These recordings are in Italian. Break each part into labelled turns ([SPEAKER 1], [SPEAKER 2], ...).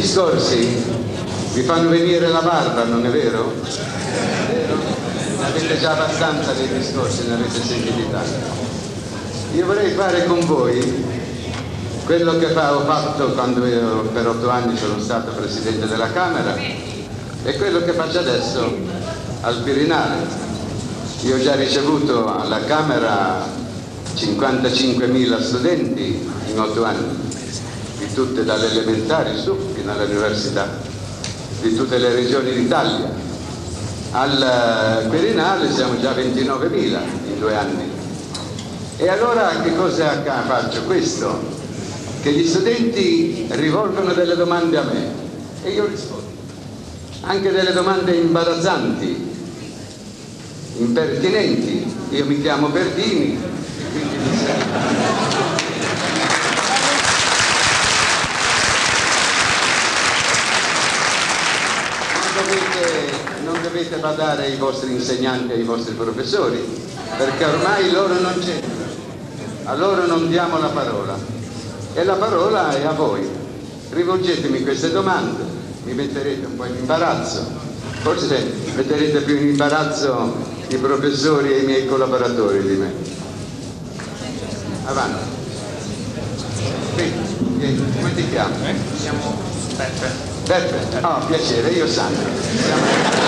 [SPEAKER 1] discorsi vi fanno venire la barba, non è vero? Ne avete già abbastanza dei discorsi, ne avete sentiti tanti. Io vorrei fare con voi quello che ho fatto quando io per 8 anni sono stato Presidente della Camera e quello che faccio adesso al Quirinale. Io ho già ricevuto alla Camera 55.000 studenti in 8 anni, di tutte, dalle elementari su fino all'università, di tutte le regioni d'Italia. Al Quirinale siamo già 29.000 in 2 anni. E allora che cosa faccio? Questo, che gli studenti rivolgono delle domande a me e io rispondo, anche delle domande imbarazzanti, impertinenti. Io mi chiamo Verdini, quindi non dovete badare ai vostri insegnanti e ai vostri professori, perché ormai loro non c'entrano, a loro non diamo la parola e la parola è a voi. Rivolgetemi queste domande, mi metterete un po' in imbarazzo, forse metterete più in imbarazzo i professori e i miei collaboratori di me. Avanti. Qui, come ti chiami?
[SPEAKER 2] Mi chiamo Beppe.
[SPEAKER 1] Beppe? Oh, piacere, io Sandro.
[SPEAKER 2] Abbiamo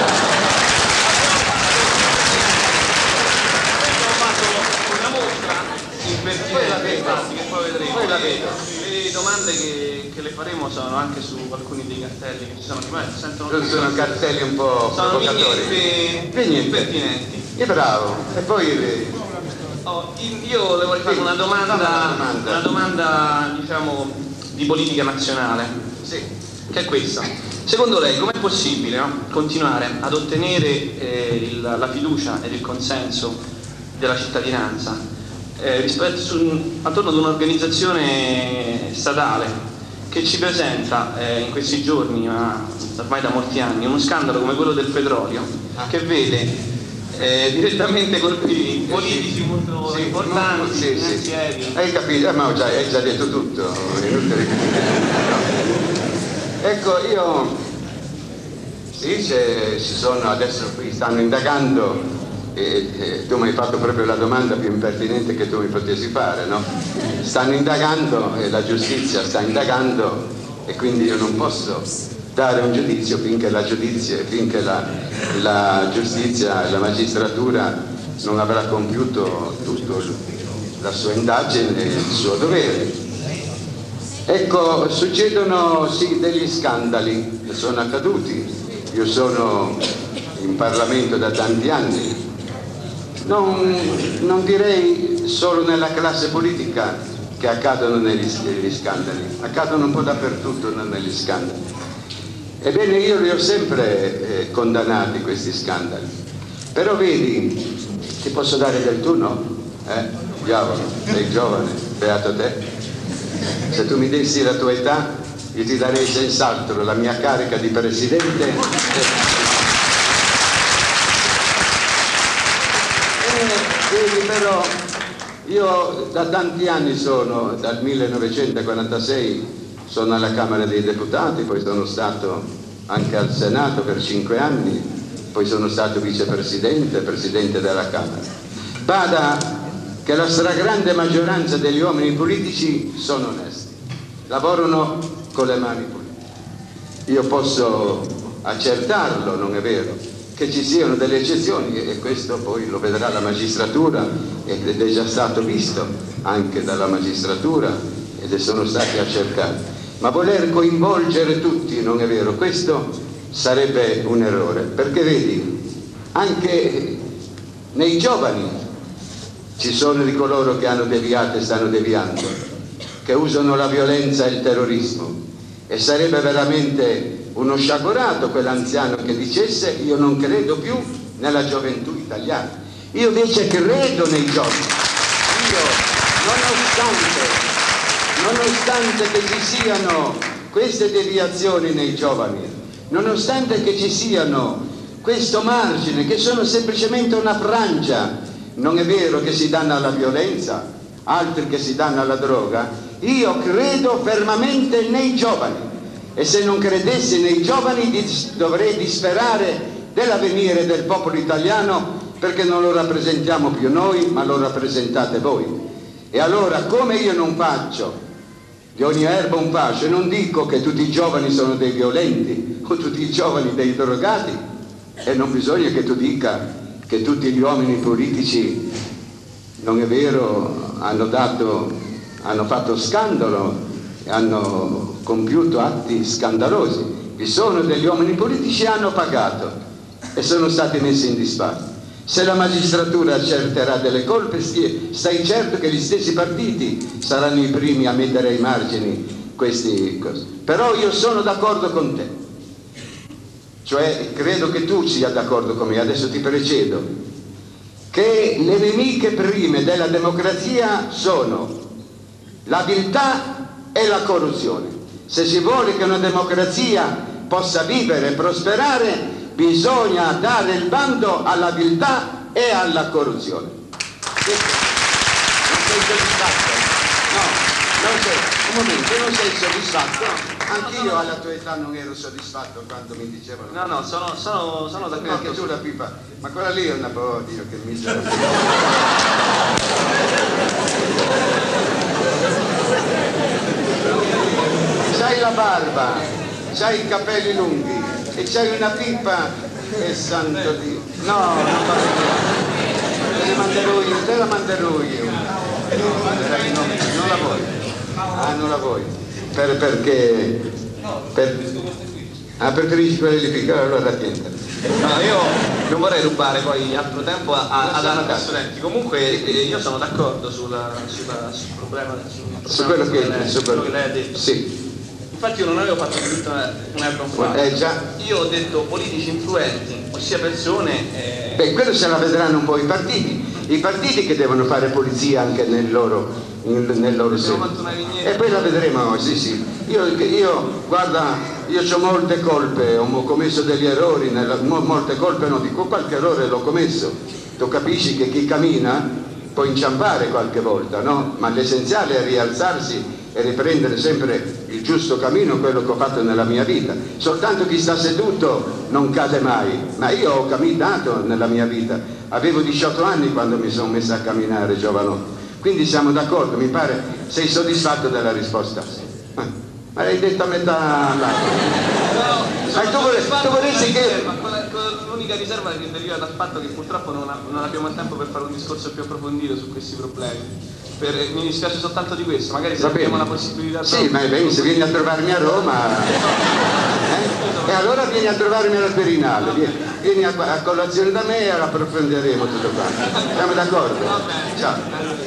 [SPEAKER 2] fatto una mostra impertinente che poi vedremo.
[SPEAKER 1] Poi la vedo.
[SPEAKER 2] Le domande che le faremo sono anche su alcuni dei cartelli che ci sono.
[SPEAKER 1] Sono cartelli un po' provocatori.
[SPEAKER 2] Impertinenti.
[SPEAKER 1] E bravo. E poi
[SPEAKER 2] io le vorrei fare una domanda diciamo di politica nazionale.
[SPEAKER 1] Sì.
[SPEAKER 2] Che è questa. Secondo lei com'è possibile, no, continuare ad ottenere la fiducia ed il consenso della cittadinanza attorno ad un'organizzazione statale che ci presenta in questi giorni, ma ormai da molti anni, uno scandalo come quello del petrolio che vede direttamente colpire politici molto importanti, finanziari.
[SPEAKER 1] Hai capito? Ma hai già detto tutto. Ecco, io sì, ci sono adesso qui, stanno indagando e tu mi hai fatto proprio la domanda più impertinente che tu mi potessi fare, no? Stanno indagando e la giustizia sta indagando e quindi io non posso dare un giudizio finché la giustizia e la magistratura non avrà compiuto tutta la sua indagine e il suo dovere. Ecco, succedono sì degli scandali che sono accaduti. Io sono in Parlamento da tanti anni, non direi solo nella classe politica che accadono negli scandali, accadono un po' dappertutto negli scandali. Ebbene, io li ho sempre condannati questi scandali, però vedi, ti posso dare del tu, no? Diavolo, sei giovane, beato te. Se tu mi dessi la tua età, io ti darei senz'altro la mia carica di presidente. Vedi, però io da tanti anni sono, dal 1946 sono alla Camera dei Deputati, poi sono stato anche al Senato per 5 anni, poi sono stato vicepresidente, presidente della Camera. Bada che la stragrande maggioranza degli uomini politici sono onesti, lavorano con le mani pulite. Io posso accertarlo, non è vero, che ci siano delle eccezioni e questo poi lo vedrà la magistratura ed è già stato visto anche dalla magistratura ed sono stati accertati. Ma voler coinvolgere tutti, non è vero, questo sarebbe un errore, perché vedi, anche nei giovani ci sono di coloro che hanno deviato e stanno deviando, che usano la violenza e il terrorismo, e sarebbe veramente uno sciagurato quell'anziano che dicesse io non credo più nella gioventù italiana. Io invece credo nei giovani. Io, nonostante che ci siano queste deviazioni nei giovani, nonostante che ci siano questo margine, che sono semplicemente una frangia, non è vero, che si danno alla violenza, altri che si danno alla droga, io credo fermamente nei giovani e se non credessi nei giovani dovrei disperare dell'avvenire del popolo italiano, perché non lo rappresentiamo più noi, ma lo rappresentate voi. E allora, come io non faccio di ogni erba un fascio, e non dico che tutti i giovani sono dei violenti o tutti i giovani dei drogati, e non bisogna che tu dica che tutti gli uomini politici, non è vero, hanno fatto scandalo, hanno compiuto atti scandalosi. Vi sono degli uomini politici che hanno pagato e sono stati messi in disparte. Se la magistratura accerterà delle colpe, stai certo che gli stessi partiti saranno i primi a mettere ai margini queste cose. Però io sono d'accordo con te, cioè credo che tu sia d'accordo con me, adesso ti precedo, che le nemiche prime della democrazia sono la viltà e la corruzione. Se si vuole che una democrazia possa vivere e prosperare, bisogna dare il bando alla viltà e alla corruzione. Non sei soddisfatto? No, non sei, un momento, non sei soddisfatto? Anch'io alla tua età non ero soddisfatto quando mi dicevano.
[SPEAKER 2] No, sono d'accordo.
[SPEAKER 1] Anche tu la pipa, ma quella lì è una Dio, che misera. C'hai la barba, c'hai i capelli lunghi e c'hai una pipa, e santo Dio. No, non va bene. Te la manderò io. No, non la vuoi. Ah, non la vuoi. Perché? Preferisci quelle di piccole, allora tientela.
[SPEAKER 2] No, io non vorrei rubare poi altro tempo ad altri studenti. Comunque io sono d'accordo sul problema,
[SPEAKER 1] su quello che
[SPEAKER 2] lei ha detto.
[SPEAKER 1] Sì.
[SPEAKER 2] Infatti io non avevo fatto tutta un'erba un fascio.
[SPEAKER 1] Già.
[SPEAKER 2] Io ho detto politici influenti, ossia persone...
[SPEAKER 1] Beh, quello se la vedranno un po' i partiti che devono fare polizia anche nel loro seno. E poi la vedremo, sì. Io guarda, io ho molte colpe, ho commesso degli errori, molte colpe no, dico qualche errore l'ho commesso. Tu capisci che chi cammina può inciampare qualche volta, no? Ma l'essenziale è rialzarsi e riprendere sempre il giusto cammino, quello che ho fatto nella mia vita. Soltanto chi sta seduto non cade mai, ma io ho camminato nella mia vita. Avevo 18 anni quando mi sono messa a camminare, giovanotto. Quindi siamo d'accordo, mi pare. Sei soddisfatto della risposta? Ma l'hai detto a metà là. Tu vorresti che...
[SPEAKER 2] L'unica riserva che deriva dal fatto che purtroppo non abbiamo tempo per fare un discorso più approfondito su questi problemi. Mi dispiace soltanto di questo, magari se abbiamo la possibilità.
[SPEAKER 1] Sì, ma se vieni a trovarmi a Roma, e allora vieni a trovarmi alla Quirinale, vieni a colazione da me e approfondiremo tutto qua. Siamo d'accordo? Ciao.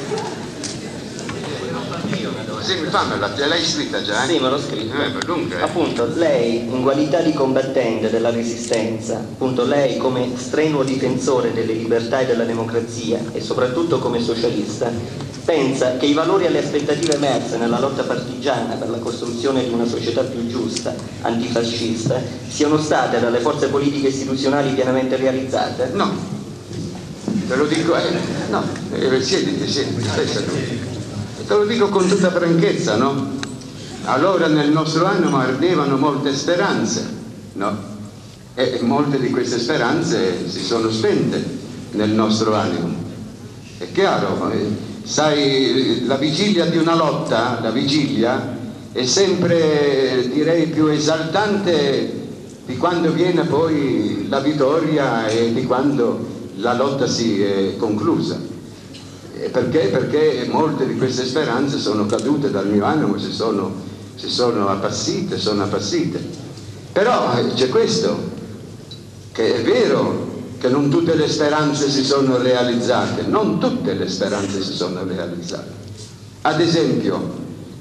[SPEAKER 1] Sì, fammela, l'hai scritta già?
[SPEAKER 3] Sì, me l'ho scritta.
[SPEAKER 1] Dunque.
[SPEAKER 3] Appunto, lei, in qualità di combattente della resistenza, appunto lei come strenuo difensore delle libertà e della democrazia e soprattutto come socialista, pensa che i valori e le aspettative emerse nella lotta partigiana per la costruzione di una società più giusta, antifascista, siano state dalle forze politiche istituzionali pienamente realizzate?
[SPEAKER 1] No, te lo dico, no, siediti, stessa tu. Te lo dico con tutta franchezza, no? Allora nel nostro animo ardevano molte speranze, no? E molte di queste speranze si sono spente nel nostro animo. È chiaro, sai, la vigilia di una lotta, la vigilia, è sempre, direi, più esaltante di quando viene poi la vittoria e di quando la lotta si è conclusa. Perché? Perché molte di queste speranze sono cadute dal mio animo, si sono appassite, Però c'è questo, che è vero che non tutte le speranze si sono realizzate, non tutte le speranze si sono realizzate. Ad esempio,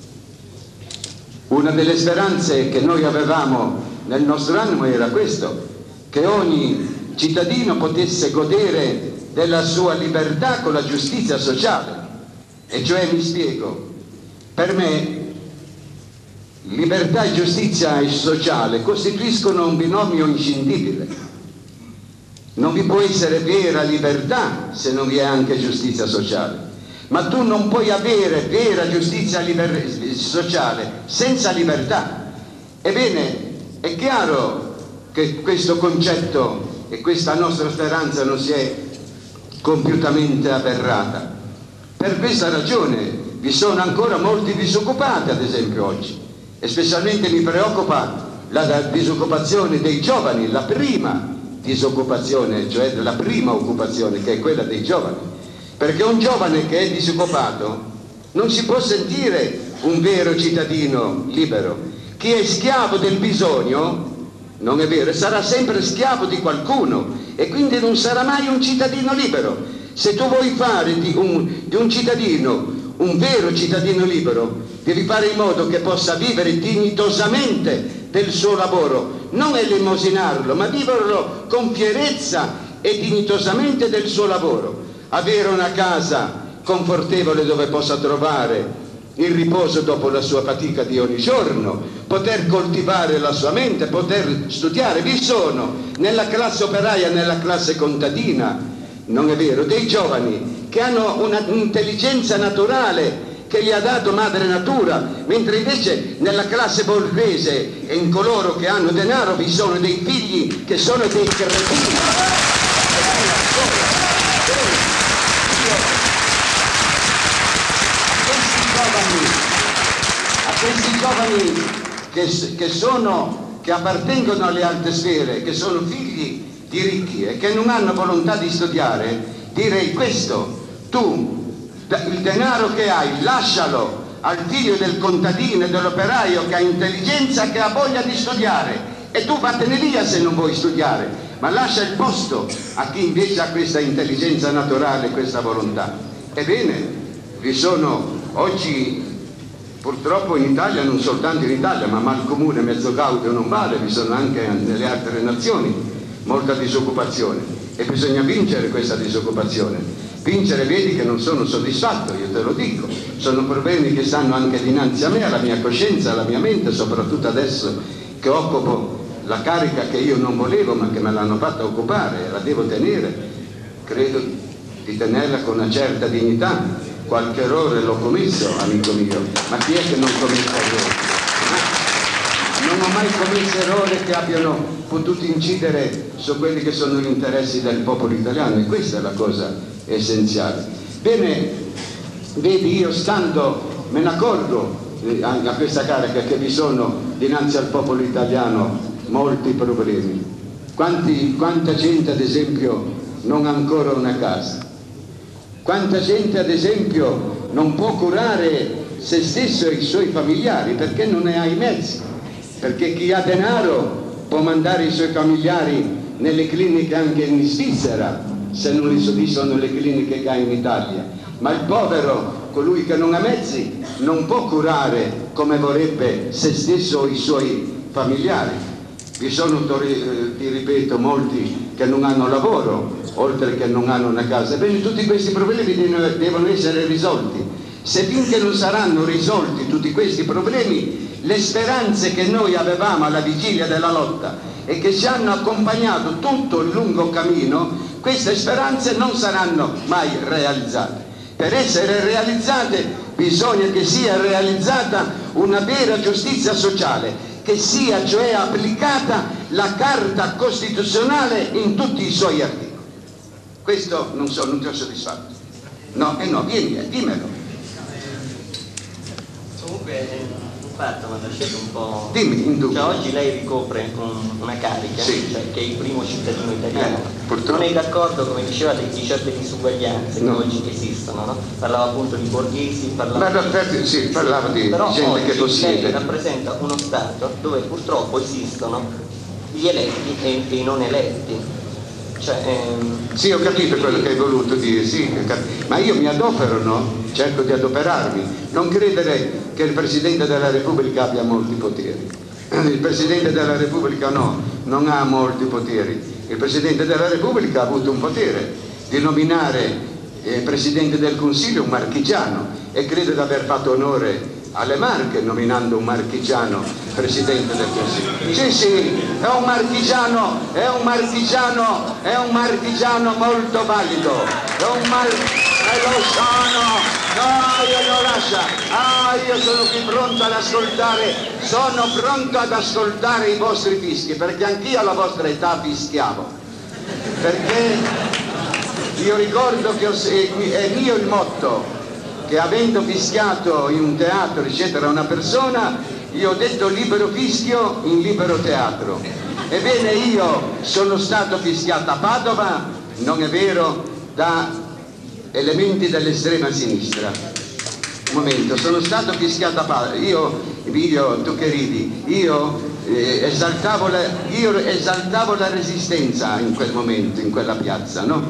[SPEAKER 1] una delle speranze che noi avevamo nel nostro animo era questo, che ogni cittadino potesse godere della sua libertà con la giustizia sociale. E cioè, mi spiego, per me libertà e giustizia sociale costituiscono un binomio inscindibile. Non vi può essere vera libertà se non vi è anche giustizia sociale, ma tu non puoi avere vera giustizia sociale senza libertà. Ebbene, è chiaro che questo concetto e questa nostra speranza non si è compiutamente avverata. Per questa ragione vi sono ancora molti disoccupati, ad esempio oggi, e specialmente mi preoccupa la disoccupazione dei giovani, la prima disoccupazione, cioè la prima occupazione, che è quella dei giovani, perché un giovane che è disoccupato non si può sentire un vero cittadino libero. Chi è schiavo del bisogno, non è vero, sarà sempre schiavo di qualcuno e quindi non sarà mai un cittadino libero. Se tu vuoi fare di un cittadino un vero cittadino libero, devi fare in modo che possa vivere dignitosamente del suo lavoro, non elemosinarlo, ma viverlo con fierezza e dignitosamente del suo lavoro. Avere una casa confortevole dove possa trovare il riposo dopo la sua fatica di ogni giorno, poter coltivare la sua mente, poter studiare. Vi sono nella classe operaia, nella classe contadina, non è vero, dei giovani che hanno un'intelligenza naturale che gli ha dato madre natura, mentre invece nella classe borghese e in coloro che hanno denaro vi sono dei figli che sono dei cretini. A questi giovani che appartengono alle alte sfere, che sono figli di ricchi e che non hanno volontà di studiare, direi questo: tu il denaro che hai lascialo al figlio del contadino e dell'operaio che ha intelligenza, che ha voglia di studiare, e tu vattene via se non vuoi studiare, ma lascia il posto a chi invece ha questa intelligenza naturale, questa volontà. Ebbene, vi sono oggi, purtroppo in Italia, non soltanto in Italia, ma mal comune, mezzo gaudio non vale, vi sono anche nelle altre nazioni molta disoccupazione e bisogna vincere questa disoccupazione. Vincere, vedi che non sono soddisfatto, io te lo dico, sono problemi che stanno anche dinanzi a me, alla mia coscienza, alla mia mente, soprattutto adesso che occupo la carica che io non volevo ma che me l'hanno fatta occupare e la devo tenere. Credo di tenerla con una certa dignità. Qualche errore l'ho commesso, amico mio, ma chi è che non commette errori? Non ho mai commesso errori che abbiano potuto incidere su quelli che sono gli interessi del popolo italiano, e questa è la cosa essenziale. Bene, vedi, io stando me ne accorgo a questa carica che vi sono dinanzi al popolo italiano molti problemi. Quanta gente, ad esempio, non ha ancora una casa? Quanta gente, ad esempio, non può curare se stesso e i suoi familiari perché non ne ha i mezzi? Perché chi ha denaro può mandare i suoi familiari nelle cliniche anche in Svizzera, se non li soddisfano le cliniche che ha in Italia. Ma il povero, colui che non ha mezzi, non può curare come vorrebbe se stesso o i suoi familiari. Vi sono, ti ripeto, molti che non hanno lavoro, oltre che non hanno una casa. Ebbene, tutti questi problemi devono essere risolti. Se finché non saranno risolti tutti questi problemi, le speranze che noi avevamo alla vigilia della lotta e che ci hanno accompagnato tutto il lungo cammino, queste speranze non saranno mai realizzate. Per essere realizzate bisogna che sia realizzata una vera giustizia sociale, che sia cioè applicata la Carta Costituzionale in tutti i suoi articoli. Questo non ti ho soddisfatto. No, no, vieni, dimmelo.
[SPEAKER 3] Comunque un fatto mi ha lasciato un po'.
[SPEAKER 1] Dimmi, in dubbio.
[SPEAKER 3] Cioè, oggi lei ricopre una carica,
[SPEAKER 1] sì,
[SPEAKER 3] cioè, che è il primo cittadino italiano.
[SPEAKER 1] Purtroppo.
[SPEAKER 3] Non è d'accordo, come diceva, di certe disuguaglianze che oggi esistono, no? Parlava appunto di borghesi,
[SPEAKER 1] Sì, parlava di gente che possiede.
[SPEAKER 3] Lei rappresenta uno Stato dove purtroppo esistono gli eletti e i non eletti.
[SPEAKER 1] Sì, ho capito quello che hai voluto dire, sì, ma io mi adopero, no? Cerco di adoperarmi. Non credere che il Presidente della Repubblica abbia molti poteri. Il Presidente della Repubblica no, non ha molti poteri. Il Presidente della Repubblica ha avuto un potere di nominare Presidente del Consiglio un marchigiano, e credo di aver fatto onore alle Marche nominando un marchigiano Presidente del Consiglio. Sì, sì, è un marchigiano molto valido, è un lo sono! No, io non lascia! Io sono qui pronto ad ascoltare, sono pronto ad ascoltare i vostri fischi, perché anch'io alla vostra età fischiavo. Perché io ricordo che è mio il motto, che avendo fischiato in un teatro, eccetera, una persona, io ho detto libero fischio in libero teatro. Ebbene, io sono stato fischiato a Padova, non è vero, da elementi dell'estrema sinistra. Un momento, sono stato fischiato a Padova, io tu che ridi, io esaltavo la resistenza in quel momento, in quella piazza, no?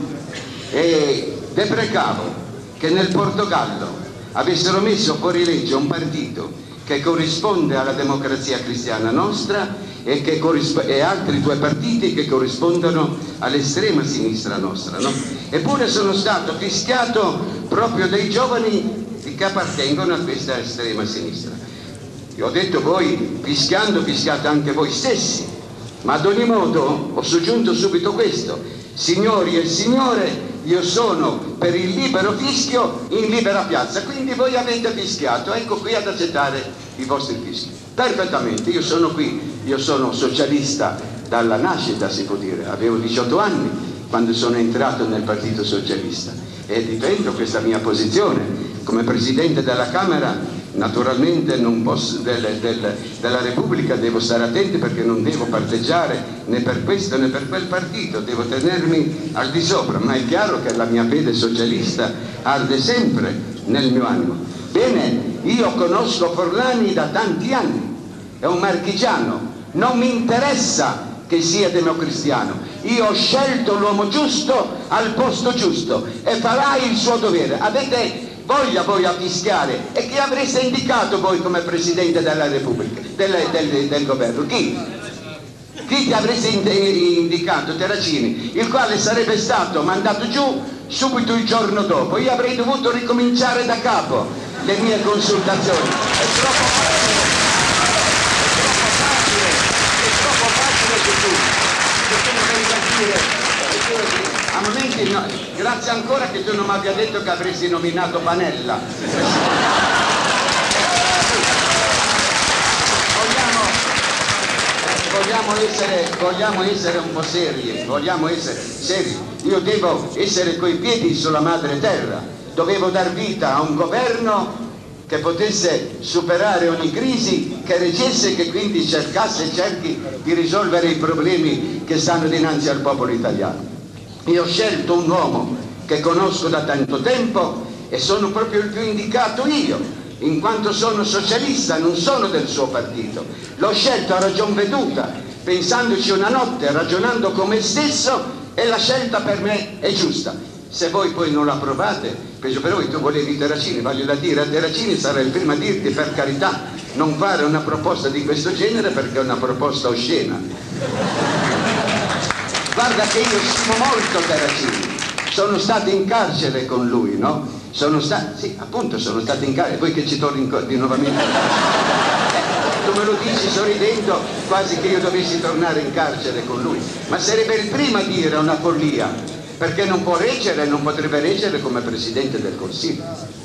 [SPEAKER 1] E deprecavo che nel Portogallo avessero messo fuori legge un partito che corrisponde alla democrazia cristiana nostra e altri due partiti che corrispondono all'estrema sinistra nostra, no? Eppure sono stato fischiato proprio dai giovani che appartengono a questa estrema sinistra. Io ho detto voi, fischiando, fischiate anche voi stessi, ma ad ogni modo ho soggiunto subito questo: signori e signore, io sono per il libero fischio in libera piazza, quindi voi avete fischiato, ecco qui ad accettare i vostri fischi. Perfettamente, io sono qui, io sono socialista dalla nascita, si può dire, avevo 18 anni quando sono entrato nel Partito Socialista e difendo questa mia posizione. Come Presidente della Camera naturalmente non posso, della Repubblica devo stare attenti, perché non devo parteggiare né per questo né per quel partito, devo tenermi al di sopra, ma è chiaro che la mia fede socialista arde sempre nel mio animo. Bene, io conosco Forlani da tanti anni, è un marchigiano, non mi interessa che sia democristiano, io ho scelto l'uomo giusto al posto giusto e farà il suo dovere. Avete voglia voi a fischiare, e chi avreste indicato voi come Presidente della Repubblica, del governo? Chi ti avreste indicato? Terracini, il quale sarebbe stato mandato giù subito il giorno dopo. Io avrei dovuto ricominciare da capo le mie consultazioni. È troppo facile su tutti, perché non devi capire. A momenti no, grazie ancora che tu non mi abbia detto che avresti nominato Panella. Vogliamo essere un po' seri, vogliamo essere seri. Io devo essere coi piedi sulla madre terra, dovevo dar vita a un governo che potesse superare ogni crisi, che reggesse, che quindi cerchi di risolvere i problemi che stanno dinanzi al popolo italiano. Io ho scelto un uomo che conosco da tanto tempo e sono proprio il più indicato io, in quanto sono socialista, non sono del suo partito. L'ho scelto a ragion veduta, pensandoci una notte, ragionando con me stesso, e la scelta per me è giusta. Se voi poi non la approvate, peggio per voi. Tu volevi Terracini, voglio da dire a Terracini, sarei il primo a dirti, per carità, non fare una proposta di questo genere, perché è una proposta oscena. Guarda che io stimo molto Terracini, sono stato in carcere con lui, no? Sì, appunto sono stato in carcere, poi che ci torni di nuovamente. Tu me lo dici sorridendo, quasi che io dovessi tornare in carcere con lui, ma sarebbe il primo a dire una follia, perché non può reggere, non potrebbe reggere come Presidente del Consiglio.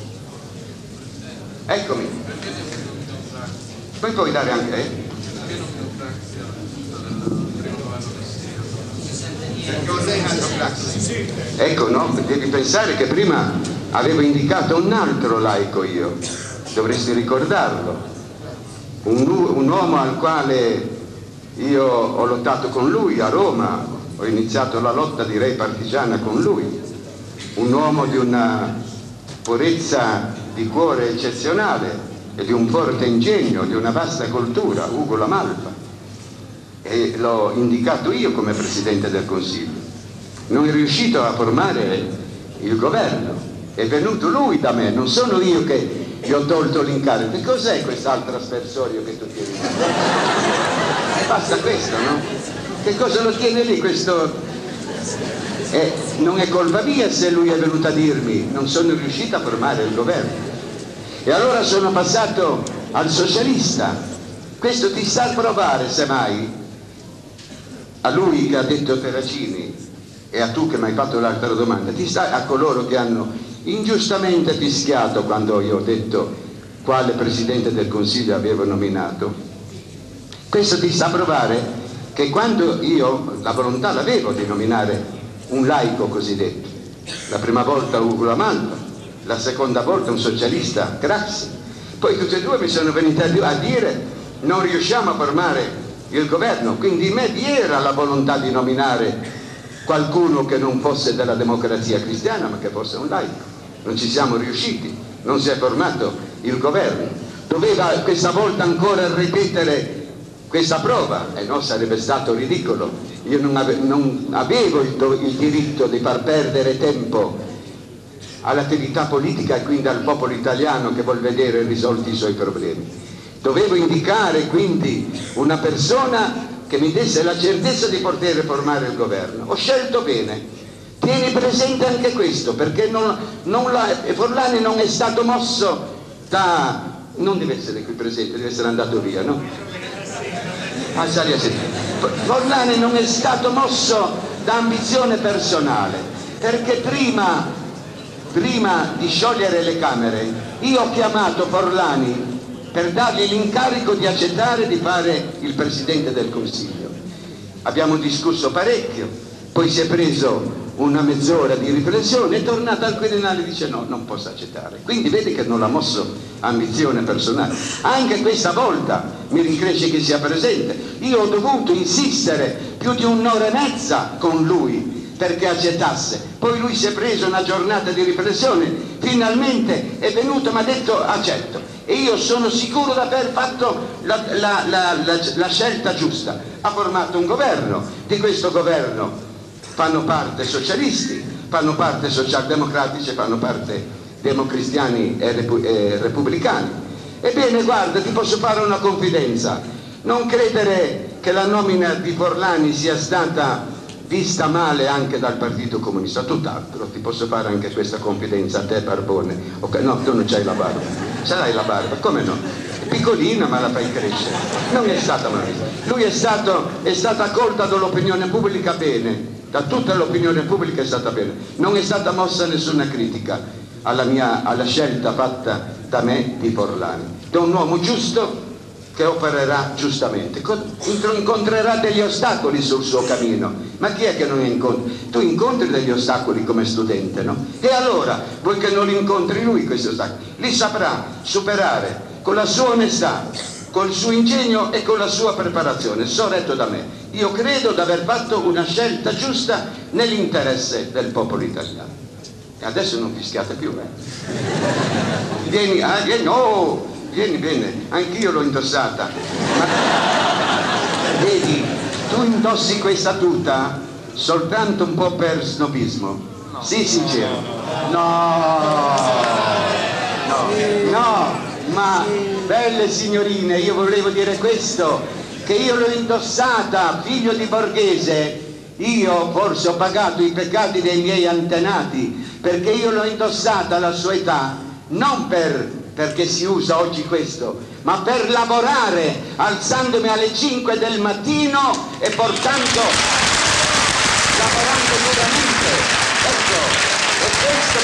[SPEAKER 1] Eccomi. Poi puoi dare anche... Ecco, no? Devi pensare che prima avevo indicato un altro laico io, dovresti ricordarlo, un uomo al quale io ho lottato con lui a Roma, ho iniziato la lotta, direi partigiana, con lui, un uomo di una purezza di cuore eccezionale e di un forte ingegno, di una vasta cultura, Ugo La Malfa. E l'ho indicato io come Presidente del Consiglio. Non è riuscito a formare il governo, è venuto lui da me, non sono io che gli ho tolto l'incarico. Che cos'è quest'altro aspersorio che tu tieni? Basta questo, no? Che cosa lo tiene lì questo? Non è colpa mia se lui è venuto a dirmi non sono riuscito a formare il governo. E allora sono passato al socialista. Questo ti sta a provare, semmai, a lui che ha detto Terracini e a tu che mi hai fatto l'altra domanda, ti sta a coloro che hanno ingiustamente fischiato quando io ho detto quale Presidente del Consiglio avevo nominato. Questo ti sta a provare che quando io la volontà l'avevo di nominare un laico cosiddetto, la prima volta Ugo La Malfa, la seconda volta un socialista, Craxi, poi tutti e due mi sono venuti a dire non riusciamo a formare il governo, quindi in me vi era la volontà di nominare qualcuno che non fosse della Democrazia Cristiana ma che fosse un laico. Non ci siamo riusciti, non si è formato il governo. Doveva questa volta ancora ripetere questa prova, e no, sarebbe stato ridicolo. Io non avevo il diritto di far perdere tempo all'attività politica e quindi al popolo italiano che vuol vedere risolti i suoi problemi. Dovevo indicare quindi una persona che mi desse la certezza di poter formare il governo. Ho scelto bene. Tieni presente anche questo, perché Forlani non è stato mosso da... non deve essere qui presente, deve essere andato via, no? Forlani non è stato mosso da ambizione personale, perché prima di sciogliere le Camere io ho chiamato Forlani per dargli l'incarico di accettare di fare il Presidente del Consiglio. Abbiamo discusso parecchio, poi si è preso una mezz'ora di riflessione, è tornato al Quirinale e dice no, non posso accettare. Quindi vedi che non l'ha mosso ambizione personale. Anche questa volta mi rincresce che sia presente. Io ho dovuto insistere più di un'ora e mezza con lui perché accettasse. Poi lui si è preso una giornata di riflessione, finalmente è venuto e mi ha detto accetto. E io sono sicuro di aver fatto la scelta giusta. Ha formato un governo, di questo governo fanno parte socialisti, fanno parte socialdemocratici, fanno parte democristiani e repubblicani. Ebbene guarda, ti posso fare una confidenza, non credere che la nomina di Forlani sia stata vista male anche dal Partito Comunista, tutt'altro. Ti posso fare anche questa confidenza a te, Barbone. Okay, no, tu non c'hai la barba. Sarai la barba, come no? È piccolina ma la fai crescere. Non è stata male. Lui è stato accolta dall'opinione pubblica bene, da tutta l'opinione pubblica è stata bene. Non è stata mossa nessuna critica alla scelta fatta da me di Forlani. Da un uomo giusto che opererà giustamente. Incontrerà degli ostacoli sul suo cammino, ma chi è che non incontra? Tu incontri degli ostacoli come studente, no? E allora, vuoi che non li incontri lui questi ostacoli? Li saprà superare con la sua onestà, col suo ingegno e con la sua preparazione, sorretto da me. Io credo di aver fatto una scelta giusta nell'interesse del popolo italiano. E adesso non fischiate più, Vieni, no! Vieni bene, anch'io l'ho indossata. Ma vedi, tu indossi questa tuta soltanto un po' per snobismo. No. Sii sincero. No, ma belle signorine, io volevo dire questo, che io l'ho indossata, figlio di borghese. Io forse ho pagato i peccati dei miei antenati, perché io l'ho indossata alla sua età, non perché si usa oggi questo, ma per lavorare alzandomi alle 5 del mattino e lavorando duramente. Ecco, è questo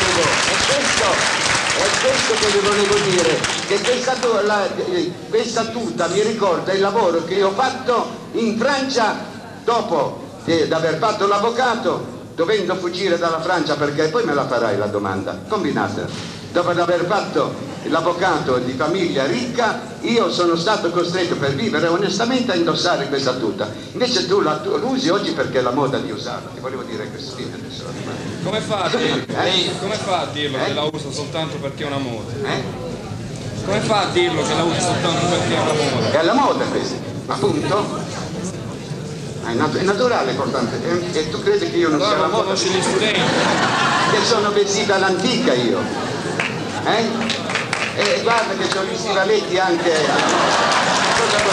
[SPEAKER 1] che vi volevo dire, che questa tuta mi ricorda il lavoro che io ho fatto in Francia dopo di aver fatto l'avvocato, dovendo fuggire dalla Francia, perché poi me la farai la domanda, combinatela. Dopo aver fatto l'avvocato di famiglia ricca, io sono stato costretto per vivere onestamente a indossare questa tuta. Invece tu la usi oggi perché è la moda di usarla. Ti volevo dire questo.
[SPEAKER 4] Come fa a dirlo? Come fa a dirlo che la usa soltanto perché è una moda? Come fa a dirlo che la usa soltanto perché è una moda?
[SPEAKER 1] È la moda questa, appunto. È naturale, importante. E tu credi che io non sia la moda?
[SPEAKER 4] Conosci gli studenti?
[SPEAKER 1] Che sono vestita all'antica io. E guarda che ho gli stivaletti anche. Cosa vuoi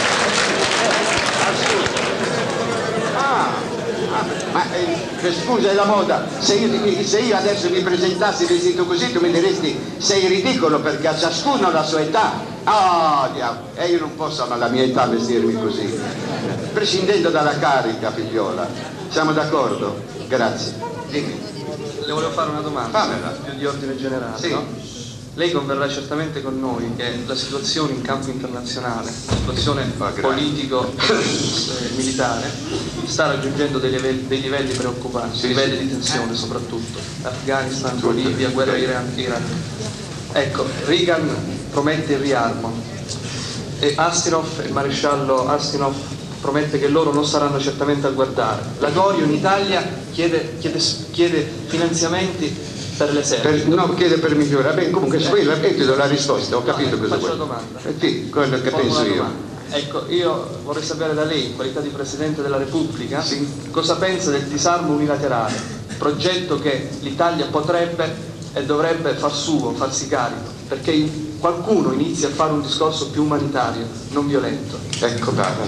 [SPEAKER 1] dire? Scusa, è la moda. Se io adesso mi presentassi vestito così, tu mi diresti sei ridicolo, perché a ciascuno la sua età. Diavolo, e io non posso alla mia età vestirmi così, prescindendo dalla carica, figliola. Siamo d'accordo? Grazie. Dimmi.
[SPEAKER 2] le volevo fare una domanda più di ordine generale.
[SPEAKER 1] Sì.
[SPEAKER 2] No? Lei converrà certamente con noi che la situazione in campo internazionale, la situazione politico-militare, sta raggiungendo dei livelli preoccupanti, livelli di tensione soprattutto. Afghanistan, Bolivia, guerra Iraq. Ecco, Reagan promette il riarmo e il maresciallo Astinov promette che loro non saranno certamente a guardare. La Gorio in Italia chiede finanziamenti per l'esercito.
[SPEAKER 1] No, chiede per migliorare. Beh, comunque se vuoi ti do la risposta, ho capito cosa
[SPEAKER 2] faccio
[SPEAKER 1] vuoi.
[SPEAKER 2] la domanda.
[SPEAKER 1] Sì, quello che penso io.
[SPEAKER 2] Ecco, io vorrei sapere da lei, in qualità di Presidente della Repubblica,
[SPEAKER 1] Sì.
[SPEAKER 2] cosa pensa del disarmo unilaterale, progetto che l'Italia potrebbe e dovrebbe far suo, farsi carico, perché qualcuno inizi a fare un discorso più umanitario, non violento.
[SPEAKER 1] Ecco, brava.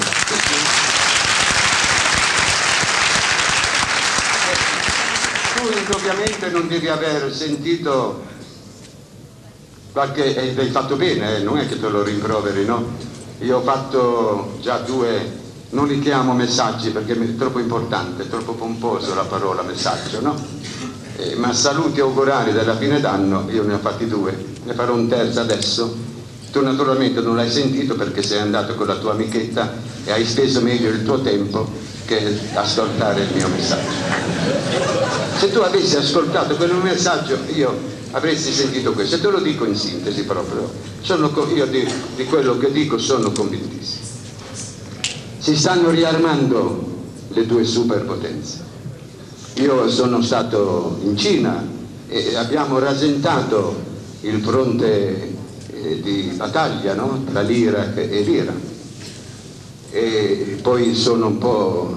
[SPEAKER 1] Tu ovviamente non devi aver sentito qualche, hai fatto bene, non è che te lo rimproveri, no? Io ho fatto già 2, non li chiamo messaggi perché è troppo importante, è troppo pomposo la parola messaggio, no? Ma saluti augurali della fine d'anno io ne ho fatti 2, ne farò un terzo adesso. Tu naturalmente non l'hai sentito perché sei andato con la tua amichetta e hai speso meglio il tuo tempo che ascoltare il mio messaggio. Se tu avessi ascoltato quel messaggio io avresti sentito questo, e te lo dico in sintesi proprio, io di quello che dico sono convintissimo. Si stanno riarmando le 2 superpotenze. Io sono stato in Cina e abbiamo rasentato il fronte di battaglia, no? Tra l'Iraq e l'Iran, e poi sono un po',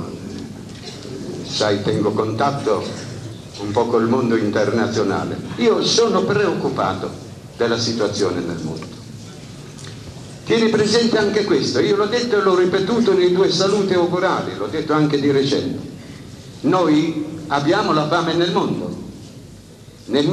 [SPEAKER 1] sai, tengo contatto un po' col mondo internazionale. Io sono preoccupato della situazione nel mondo. Tieni presente anche questo, io l'ho detto e l'ho ripetuto nei 2 saluti augurali, l'ho detto anche di recente. Noi abbiamo la fame nel mondo. Nel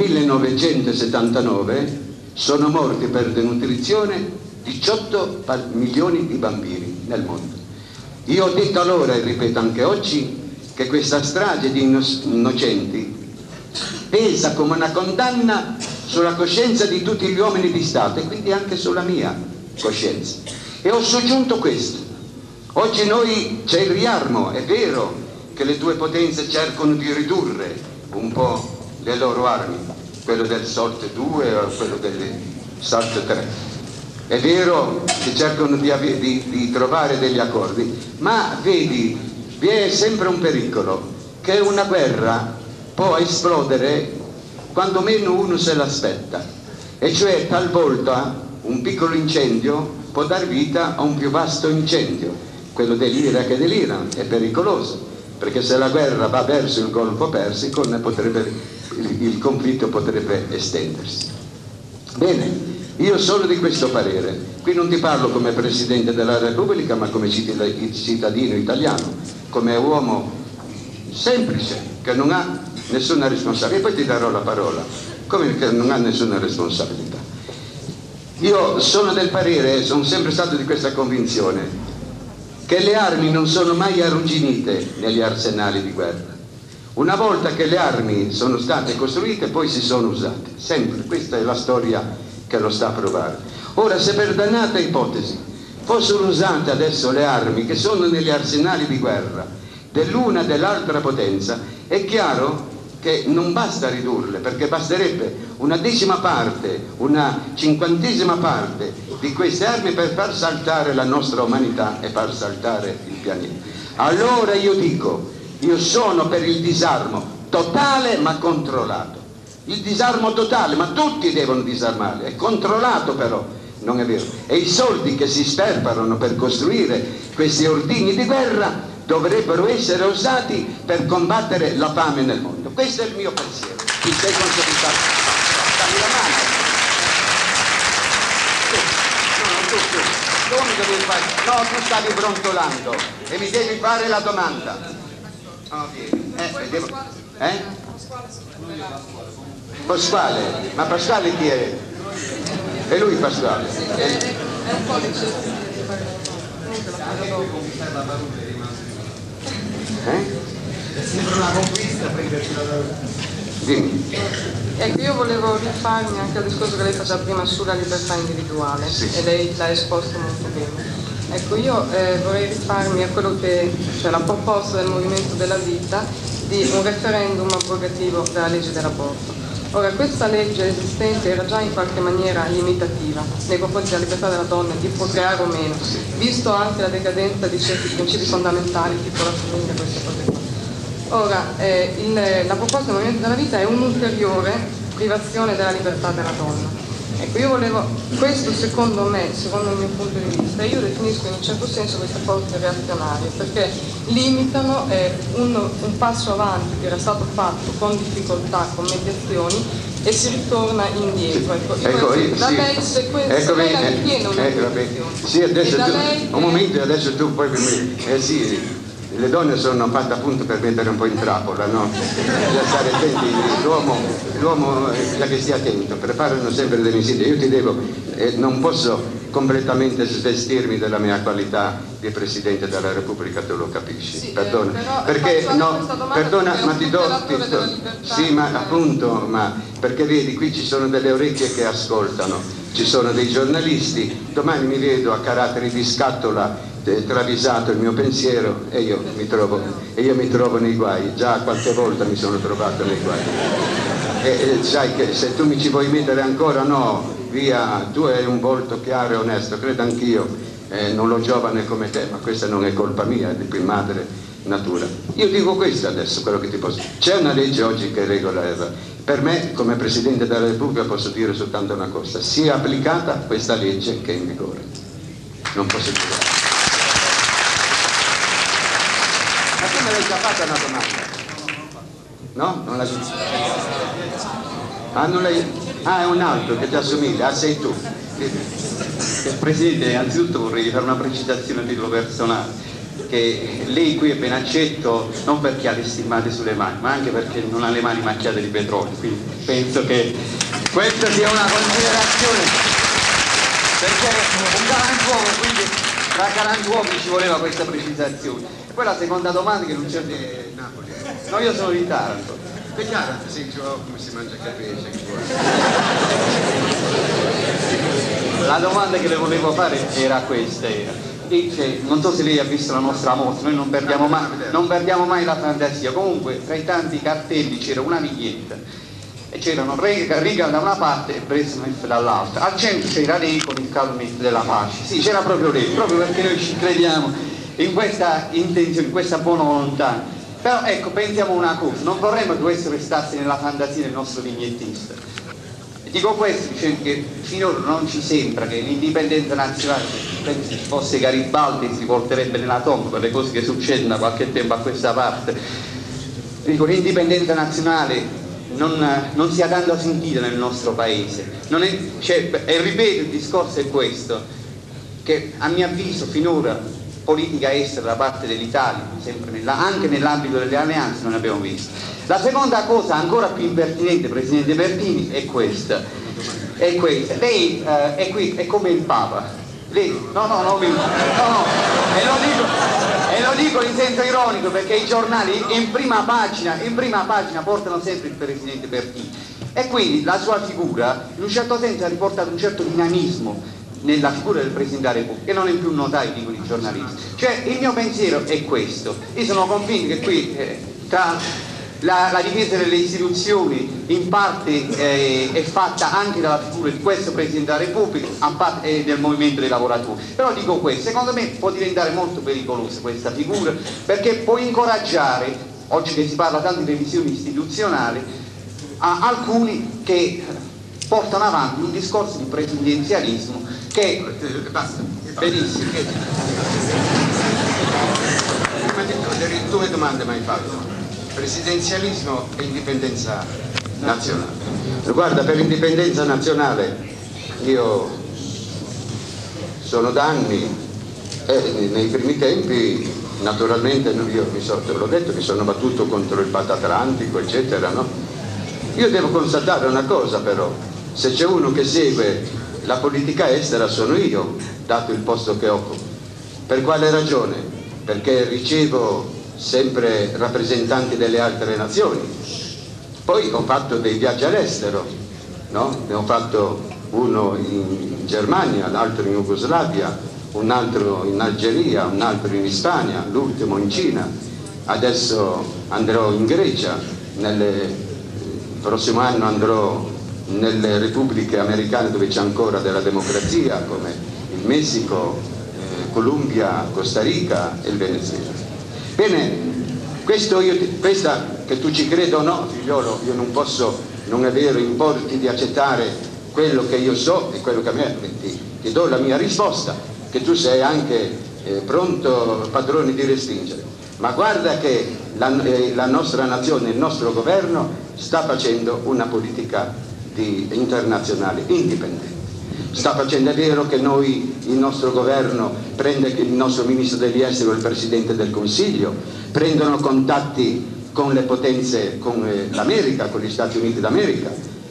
[SPEAKER 1] 1979 sono morti per denutrizione 18 milioni di bambini nel mondo. Io ho detto allora e ripeto anche oggi che questa strage di innocenti pesa come una condanna sulla coscienza di tutti gli uomini di Stato e quindi anche sulla mia coscienza. E ho soggiunto questo. Oggi c'è il riarmo, è vero che le 2 potenze cercano di ridurre un po' le loro armi, quello del SALT 2 o quello del SALT 3. È vero che cercano di trovare degli accordi, ma vedi, vi è sempre un pericolo, che una guerra può esplodere quando meno uno se l'aspetta, e cioè talvolta un piccolo incendio può dar vita a un più vasto incendio. Quello dell'Iraq e dell'Iran è pericoloso, perché se la guerra va verso il Golfo Persico il conflitto potrebbe estendersi. Bene, io sono di questo parere. Qui non ti parlo come Presidente della Repubblica, ma come cittadino italiano, come uomo semplice che non ha nessuna responsabilità. E poi ti darò la parola, come che non ha nessuna responsabilità. Io sono del parere, sono sempre stato di questa convinzione, che le armi non sono mai arrugginite negli arsenali di guerra. Una volta che le armi sono state costruite, poi si sono usate, sempre. Questa è la storia che lo sta a provare. Ora, se per dannata ipotesi fossero usate adesso le armi che sono negli arsenali di guerra dell'una e dell'altra potenza, è chiaro che non basta ridurle, perché basterebbe una 10ª parte, una 50ª parte di queste armi per far saltare la nostra umanità e far saltare il pianeta. Allora io dico, io sono per il disarmo totale ma controllato. Il disarmo totale, ma tutti devono disarmare, è controllato però, non è vero. E i soldi che si sperperano per costruire questi ordigni di guerra dovrebbero essere usati per combattere la fame nel mondo. Questo è il mio pensiero. Ti sei consolidata? Dammi la mano. Tu mi devi fare. No, tu stavi brontolando e mi devi fare la domanda. Oh, devo... Pasquale, ma Pasquale chi è? È lui Pasquale.
[SPEAKER 5] È un codice.
[SPEAKER 1] Sembra una conquista prendersi la Dimmi.
[SPEAKER 5] Ecco, io volevo rifarmi anche al discorso che lei faceva prima sulla libertà individuale,
[SPEAKER 1] Sì.
[SPEAKER 5] e lei l'ha esposto molto bene. Ecco, io vorrei rifarmi a quello che, cioè la proposta del Movimento della Vita di un referendum abrogativo della legge dell'aborto. Ora, questa legge esistente era già in qualche maniera limitativa nei confronti della libertà della donna di procreare o meno, visto anche la decadenza di certi principi fondamentali, tipo la famiglia, queste cose qua. Ora, la proposta del Movimento della Vita è un'ulteriore privazione della libertà della donna. Ecco, io volevo, questo secondo me, secondo il mio punto di vista, io definisco in un certo senso queste forze reazionarie, perché limitano un passo avanti che era stato fatto con difficoltà, con mediazioni, e si ritorna indietro. Ecco, da lei, se lei la ritiene una posizione.
[SPEAKER 1] Sì, adesso
[SPEAKER 5] da
[SPEAKER 1] tu,
[SPEAKER 5] lei
[SPEAKER 1] un momento, adesso tu poi sì, le donne sono fatte appunto per mettere un po' in trappola, no? Bisogna stare attenti, l'uomo bisogna che stia attento, preparano sempre delle insidie. Io ti devo, non posso completamente svestirmi della mia qualità di Presidente della Repubblica, tu lo capisci,
[SPEAKER 5] sì,
[SPEAKER 1] perdona,
[SPEAKER 5] però
[SPEAKER 1] perché no, perdona, ma ti do, sì, ma appunto, ma perché vedi, qui ci sono delle orecchie che ascoltano, ci sono dei giornalisti, domani mi vedo a caratteri di scatola travisato il mio pensiero e io mi trovo nei guai. Già qualche volta mi sono trovato nei guai e sai che se tu mi ci vuoi mettere ancora, no, via, tu hai un volto chiaro e onesto, credo anch'io, non l'ho giovane come te, ma questa non è colpa mia, è di più madre natura. Io dico questo adesso, quello che ti posso dire. C'è una legge oggi che regola, per me come Presidente della Repubblica posso dire soltanto una cosa: sia applicata questa legge che è in vigore, non posso dire. Ma tu me l'hai già fatta una domanda? No? Non l'hai vista? Ah, non l'hai... Ah, è un altro che ti assomiglia, ah, sei tu.
[SPEAKER 6] Presidente, innanzitutto vorrei fare una precisazione a titolo personale, che lei qui è ben accetto non perché ha le stigmate sulle mani, ma anche perché non ha le mani macchiate di petrolio, quindi penso che questa sia una considerazione, perché un galantuomo, quindi tra galantuomini ci voleva questa precisazione. E poi la seconda domanda che non c'è...
[SPEAKER 1] Napoli.
[SPEAKER 6] No, io sono di Taranto.
[SPEAKER 1] È chiaro, sì, come si mangia capisce.
[SPEAKER 6] La domanda che le volevo fare era questa, non so se lei ha visto la nostra mostra, noi non perdiamo mai la fantasia. Comunque tra i tanti cartelli c'era una vignetta e c'erano Reagan da una parte e Brezhnev dall'altra, al centro c'era lei con il calumetto della pace. Sì, c'era proprio lei, proprio perché noi ci crediamo in questa intenzione, in questa buona volontà. Però ecco, pensiamo una cosa, non vorremmo che questo restasse nella fantasia del nostro vignettista. Dico questo dicendo che finora non ci sembra che l'indipendenza nazionale, penso ci fosse Garibaldi, si porterebbe nella tomba per le cose che succedono da qualche tempo a questa parte. Dico, l'indipendenza nazionale non sia tanto sentita nel nostro paese. E ripeto, il discorso è questo, che a mio avviso finora politica estera da parte dell'Italia, sempre anche nell'ambito delle alleanze, non abbiamo visto. La seconda cosa ancora più impertinente, Presidente Pertini, è questa. Lei è qui, è come il Papa. Lei, e lo dico in senso ironico, perché i giornali in prima pagina portano sempre il Presidente Pertini. E quindi la sua figura, in un certo senso, ha riportato un certo dinamismo nella figura del Presidente della Repubblica, che non è più notaio, dicono i giornalisti. Cioè, il mio pensiero è questo. Io sono convinto che qui tra la difesa delle istituzioni in parte è fatta anche dalla figura di questo Presidente della Repubblica e del movimento dei lavoratori. Però dico questo, secondo me può diventare molto pericolosa questa figura, perché può incoraggiare, oggi che si parla tanto di revisione istituzionale, a alcuni che portano avanti un discorso di presidenzialismo che
[SPEAKER 1] Basta.
[SPEAKER 6] benissimo.
[SPEAKER 1] Due domande mi hai fatto: presidenzialismo e indipendenza nazionale. Guarda, per l'indipendenza nazionale io sono da anni, nei primi tempi naturalmente io l'ho detto, mi sono battuto contro il patatrantico eccetera, no? Io devo constatare una cosa però: se c'è uno che segue la politica estera sono io, dato il posto che occupo. Per quale ragione? Perché ricevo sempre rappresentanti delle altre nazioni Poi ho fatto dei viaggi all'estero, no? Ne ho fatto uno in Germania, l'altro in Jugoslavia, un altro in Algeria, un altro in Spagna, l'ultimo in Cina. Adesso andrò in Grecia, il prossimo anno andrò nelle repubbliche americane dove c'è ancora della democrazia, come il Messico, Colombia, Costa Rica e il Venezuela. Bene, questa che tu ci creda o no, figliolo, io non posso, non è vero, importi di accettare quello che io so e quello che a me, ti do la mia risposta, che tu sei anche pronto, padrone, di respingere. Ma guarda che la nostra nazione, il nostro governo sta facendo una politica internazionale indipendente. Sta facendo, è vero che il nostro governo prende il nostro ministro degli esteri o il presidente del Consiglio, prendono contatti con le potenze, con l'America, con gli Stati Uniti d'America,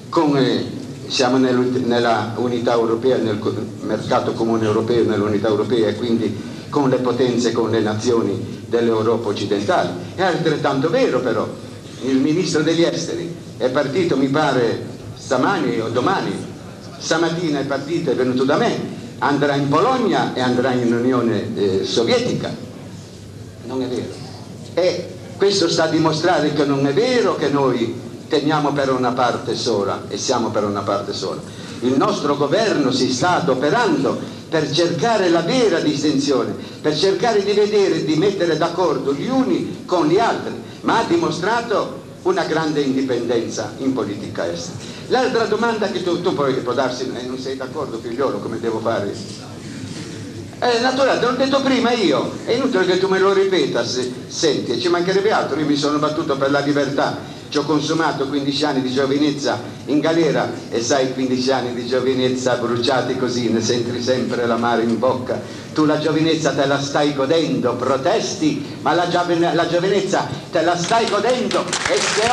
[SPEAKER 1] siamo nella unità europea, nel mercato comune europeo, nell'unità europea, e quindi con le potenze, con le nazioni dell'Europa occidentale. È altrettanto vero però, il ministro degli esteri è partito, mi pare, stamani o domani, stamattina è partito, è venuto da me, andrà in Polonia e andrà in Unione Sovietica. Non è vero. E questo sta a dimostrare che non è vero che noi teniamo per una parte sola e siamo per una parte sola. Il nostro governo si sta adoperando per cercare la vera distinzione, per cercare di vedere, di mettere d'accordo gli uni con gli altri, ma ha dimostrato una grande indipendenza in politica estera. L'altra domanda che tu può darsi, non sei d'accordo, figliolo, come devo fare? Naturale, te l'ho detto prima io, è inutile che tu me lo ripeta, senti, ci mancherebbe altro, io mi sono battuto per la libertà, ci ho consumato 15 anni di giovinezza in galera e sai, 15 anni di giovinezza bruciati così, ne senti sempre l'amaro in bocca. Tu la giovinezza te la stai godendo, protesti, ma la giovinezza te la stai godendo, e se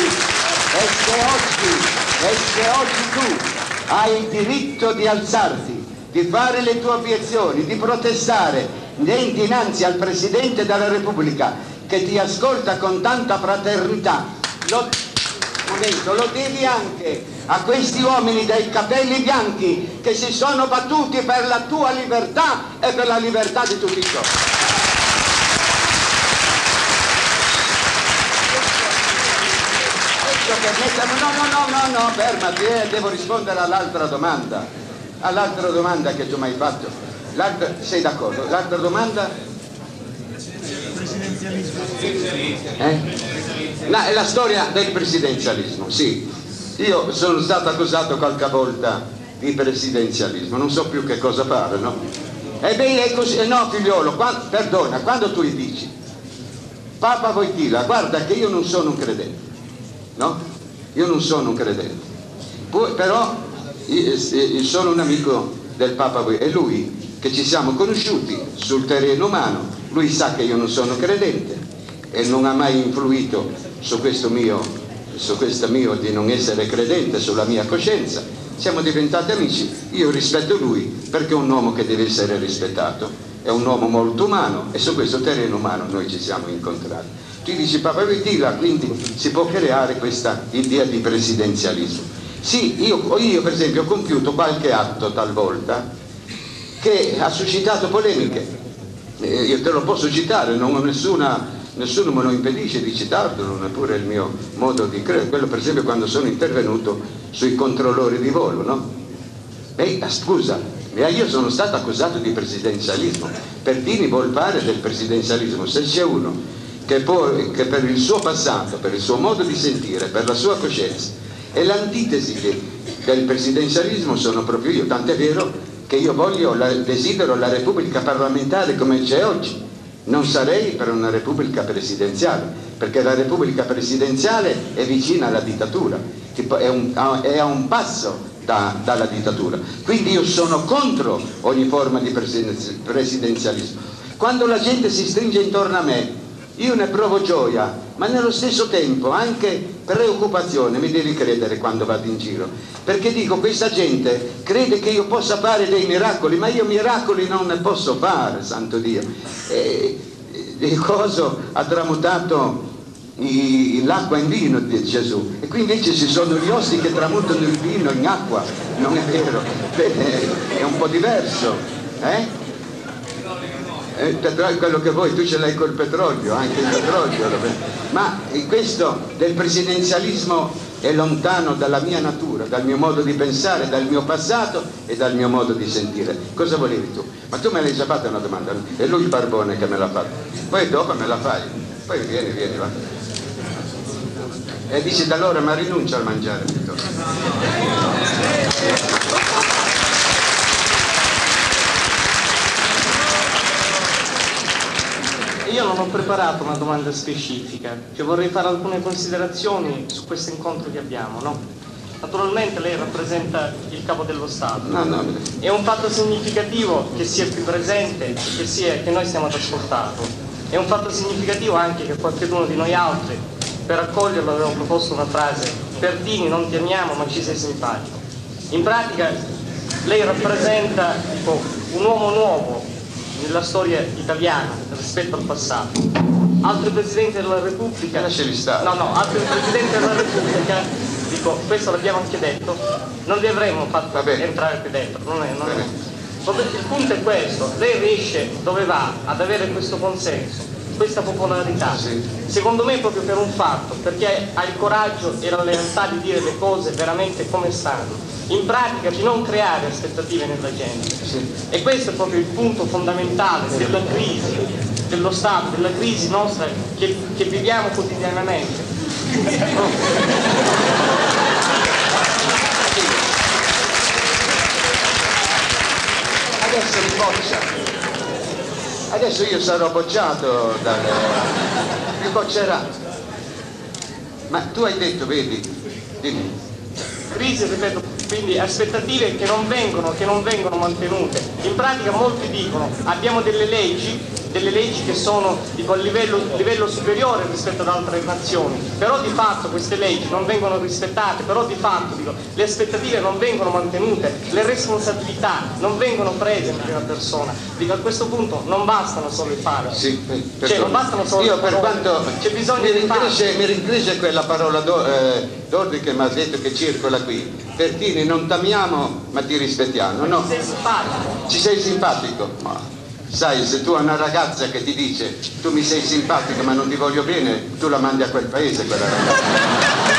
[SPEAKER 1] oggi tu hai il diritto di alzarti, di fare le tue obiezioni, di protestare dinanzi al Presidente della Repubblica che ti ascolta con tanta fraternità, lo devi anche a questi uomini dai capelli bianchi che si sono battuti per la tua libertà e per la libertà di tutti i giorni. No, fermati, devo rispondere all'altra domanda che tu mi hai fatto. Sei d'accordo? L'altra domanda? È la storia del presidenzialismo, sì. Io sono stato accusato qualche volta di presidenzialismo, non so più che cosa fare, no? Ebbene è così, no figliolo, perdona, quando tu gli dici Papa Wojtyła, guarda che io non sono un credente, no? Io non sono un credente, però io sono un amico del Papa Wojtyła, è lui che ci siamo conosciuti sul terreno umano, lui sa che io non sono credente e non ha mai influito su questo mio di non essere credente, sulla mia coscienza. Siamo diventati amici, io rispetto lui perché è un uomo che deve essere rispettato, è un uomo molto umano e su questo terreno umano noi ci siamo incontrati. Tu dici Papa Wojtyła, quindi si può creare questa idea di presidenzialismo. Sì, io per esempio ho compiuto qualche atto talvolta che ha suscitato polemiche, io te lo posso citare, non ho nessuno me lo impedisce di citarlo, neppure il mio modo di credere, quello per esempio quando sono intervenuto sui controllori di volo, no? Scusa, io sono stato accusato di presidenzialismo, Pertini vuol fare del presidenzialismo, se c'è uno che per il suo passato, per il suo modo di sentire, per la sua coscienza, è l'antitesi del presidenzialismo sono proprio io, tant'è vero che io desidero la Repubblica parlamentare come c'è oggi. Non sarei per una Repubblica presidenziale, perché la Repubblica presidenziale è vicina alla dittatura, è a un passo dalla dittatura. Quindi io sono contro ogni forma di presidenzialismo. Quando la gente si stringe intorno a me, io ne provo gioia, ma nello stesso tempo anche preoccupazione, mi devi credere quando vado in giro, perché dico, questa gente crede che io possa fare dei miracoli, ma io miracoli non ne posso fare, santo Dio. Il coso ha tramutato l'acqua in vino, dice Gesù, e qui invece ci sono gli ossi che tramutano il vino in acqua. Non è vero? È un po' diverso, quello che vuoi, tu ce l'hai col petrolio, anche il petrolio, ma questo del presidenzialismo è lontano dalla mia natura, dal mio modo di pensare, dal mio passato e dal mio modo di sentire. Cosa volevi tu? Ma tu me l'hai già fatta una domanda, è lui il barbone che me l'ha fatta, poi dopo me la fai, poi vieni, va. E dici da allora ma rinuncia a mangiare.
[SPEAKER 3] Io non ho preparato una domanda specifica, cioè vorrei fare alcune considerazioni su questo incontro che abbiamo, no? Naturalmente lei rappresenta il capo dello Stato.
[SPEAKER 1] No.
[SPEAKER 3] È un fatto significativo che sia qui presente, che noi stiamo ad ascoltarlo. È un fatto significativo anche che qualcuno di noi altri, per accoglierlo, aveva proposto una frase: Pertini, non ti amiamo ma ci sei simpatico. In pratica lei rappresenta un uomo nuovo nella storia italiana rispetto al passato. Altri presidenti della Repubblica, altri presidenti della Repubblica, dico, questo l'abbiamo anche detto, non li avremmo fatto entrare qui dentro, non è. Il punto è questo: lei riesce, dove va, ad avere questo consenso, questa popolarità, secondo me proprio per un fatto, perché ha il coraggio e la lealtà di dire le cose veramente come stanno, in pratica di non creare aspettative nella gente. E questo è proprio il punto fondamentale della crisi dello Stato, della crisi nostra che viviamo quotidianamente.
[SPEAKER 1] Adesso mi boccia, adesso io sarò bocciato mi boccerà, ma tu hai detto, vedi, dimmi.
[SPEAKER 3] Crisi, ripeto, quindi aspettative che non vengono mantenute. In pratica molti dicono abbiamo delle leggi che sono a livello superiore rispetto ad altre nazioni, però di fatto queste leggi non vengono rispettate, però di fatto le aspettative non vengono mantenute, le responsabilità non vengono prese in prima persona. A questo punto non bastano solo i fatti, non bastano solo
[SPEAKER 1] io per quanto
[SPEAKER 3] c'è bisogno di fatti.
[SPEAKER 1] Mi rincresce quella parola d'ordine che mi ha detto che circola qui: Pertini, non t'amiamo ma ti rispettiamo. No,
[SPEAKER 3] sei simpatico.
[SPEAKER 1] Ci sei simpatico? Ma sai, se tu hai una ragazza che ti dice tu mi sei simpatico ma non ti voglio bene, tu la mandi a quel paese quella ragazza.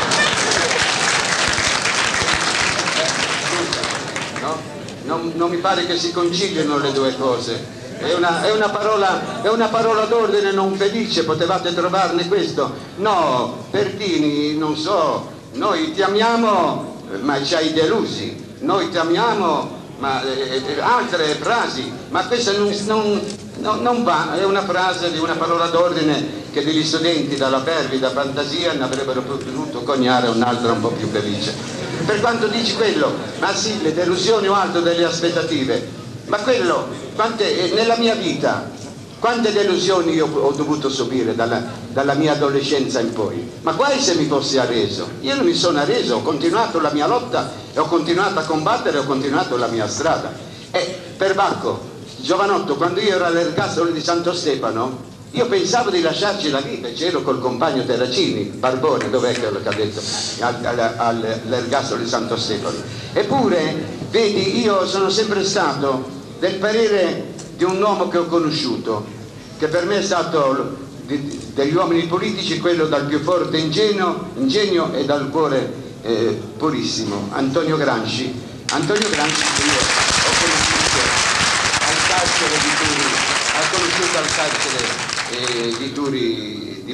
[SPEAKER 1] No? Non mi pare che si conciliano le due cose. È una parola d'ordine non felice, potevate trovarne questo. No, Pertini, non so, noi ti amiamo ma ci hai delusi, noi ti amiamo, ma altre frasi, ma questa non va, è una frase di una parola d'ordine che degli studenti dalla fervida fantasia ne avrebbero potuto coniare un'altra un po' più felice. Per quanto dici quello, ma sì, le delusioni o altro delle aspettative, ma quello, nella mia vita, quante delusioni io ho dovuto subire dalla mia adolescenza in poi, ma guai se mi fossi arreso. Io non mi sono arreso, ho continuato la mia lotta e ho continuato a combattere, ho continuato la mia strada. E per Bacco, giovanotto, quando io ero all'ergastolo di Santo Stefano, io pensavo di lasciarci la vita, c'ero col compagno Terracini, Barbone, dov'è che l'ho detto, all'ergastolo di Santo Stefano. Eppure, vedi, io sono sempre stato del parere di un uomo che ho conosciuto, che per me è stato degli uomini politici quello dal più forte ingegno e dal cuore purissimo, Antonio Gramsci. Antonio Gramsci che io ho conosciuto al carcere di Turi, di Turi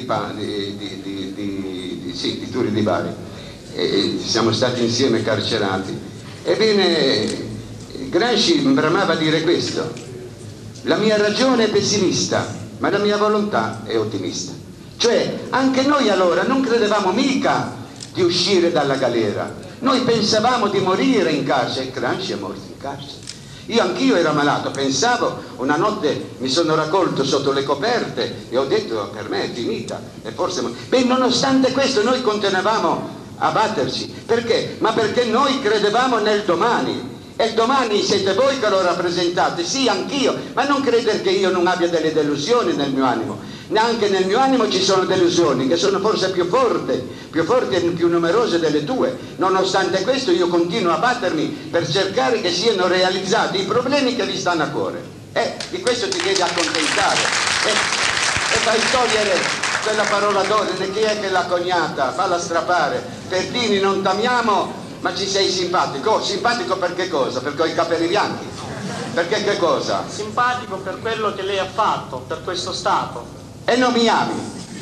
[SPEAKER 1] di Turi di Bari, e siamo stati insieme carcerati. Ebbene, Gramsci bramava a dire questo: la mia ragione è pessimista, ma la mia volontà è ottimista. Cioè, anche noi allora non credevamo mica di uscire dalla galera, noi pensavamo di morire in carcere. Gramsci è morto in carcere. Anch'io ero malato, pensavo, una notte mi sono raccolto sotto le coperte e ho detto per me è finita, e forse... Beh, nonostante questo noi continuavamo a batterci. Perché? Ma perché noi credevamo nel domani. E il domani siete voi che lo rappresentate, sì, anch'io, ma non credere che io non abbia delle delusioni nel mio animo. Neanche nel mio animo ci sono delusioni, che sono forse più forti e più numerose delle tue. Nonostante questo io continuo a battermi per cercare che siano realizzati i problemi che vi stanno a cuore. Di questo ti devi accontentare. E fai togliere quella parola d'ordine, chi è che l'ha coniata? Falla strapare. Pertini, non t'amiamo, ma ci sei simpatico. Oh, simpatico per che cosa? Perché ho i capelli bianchi. Perché che cosa?
[SPEAKER 3] Simpatico per quello che lei ha fatto, per questo Stato.
[SPEAKER 1] E non mi ami?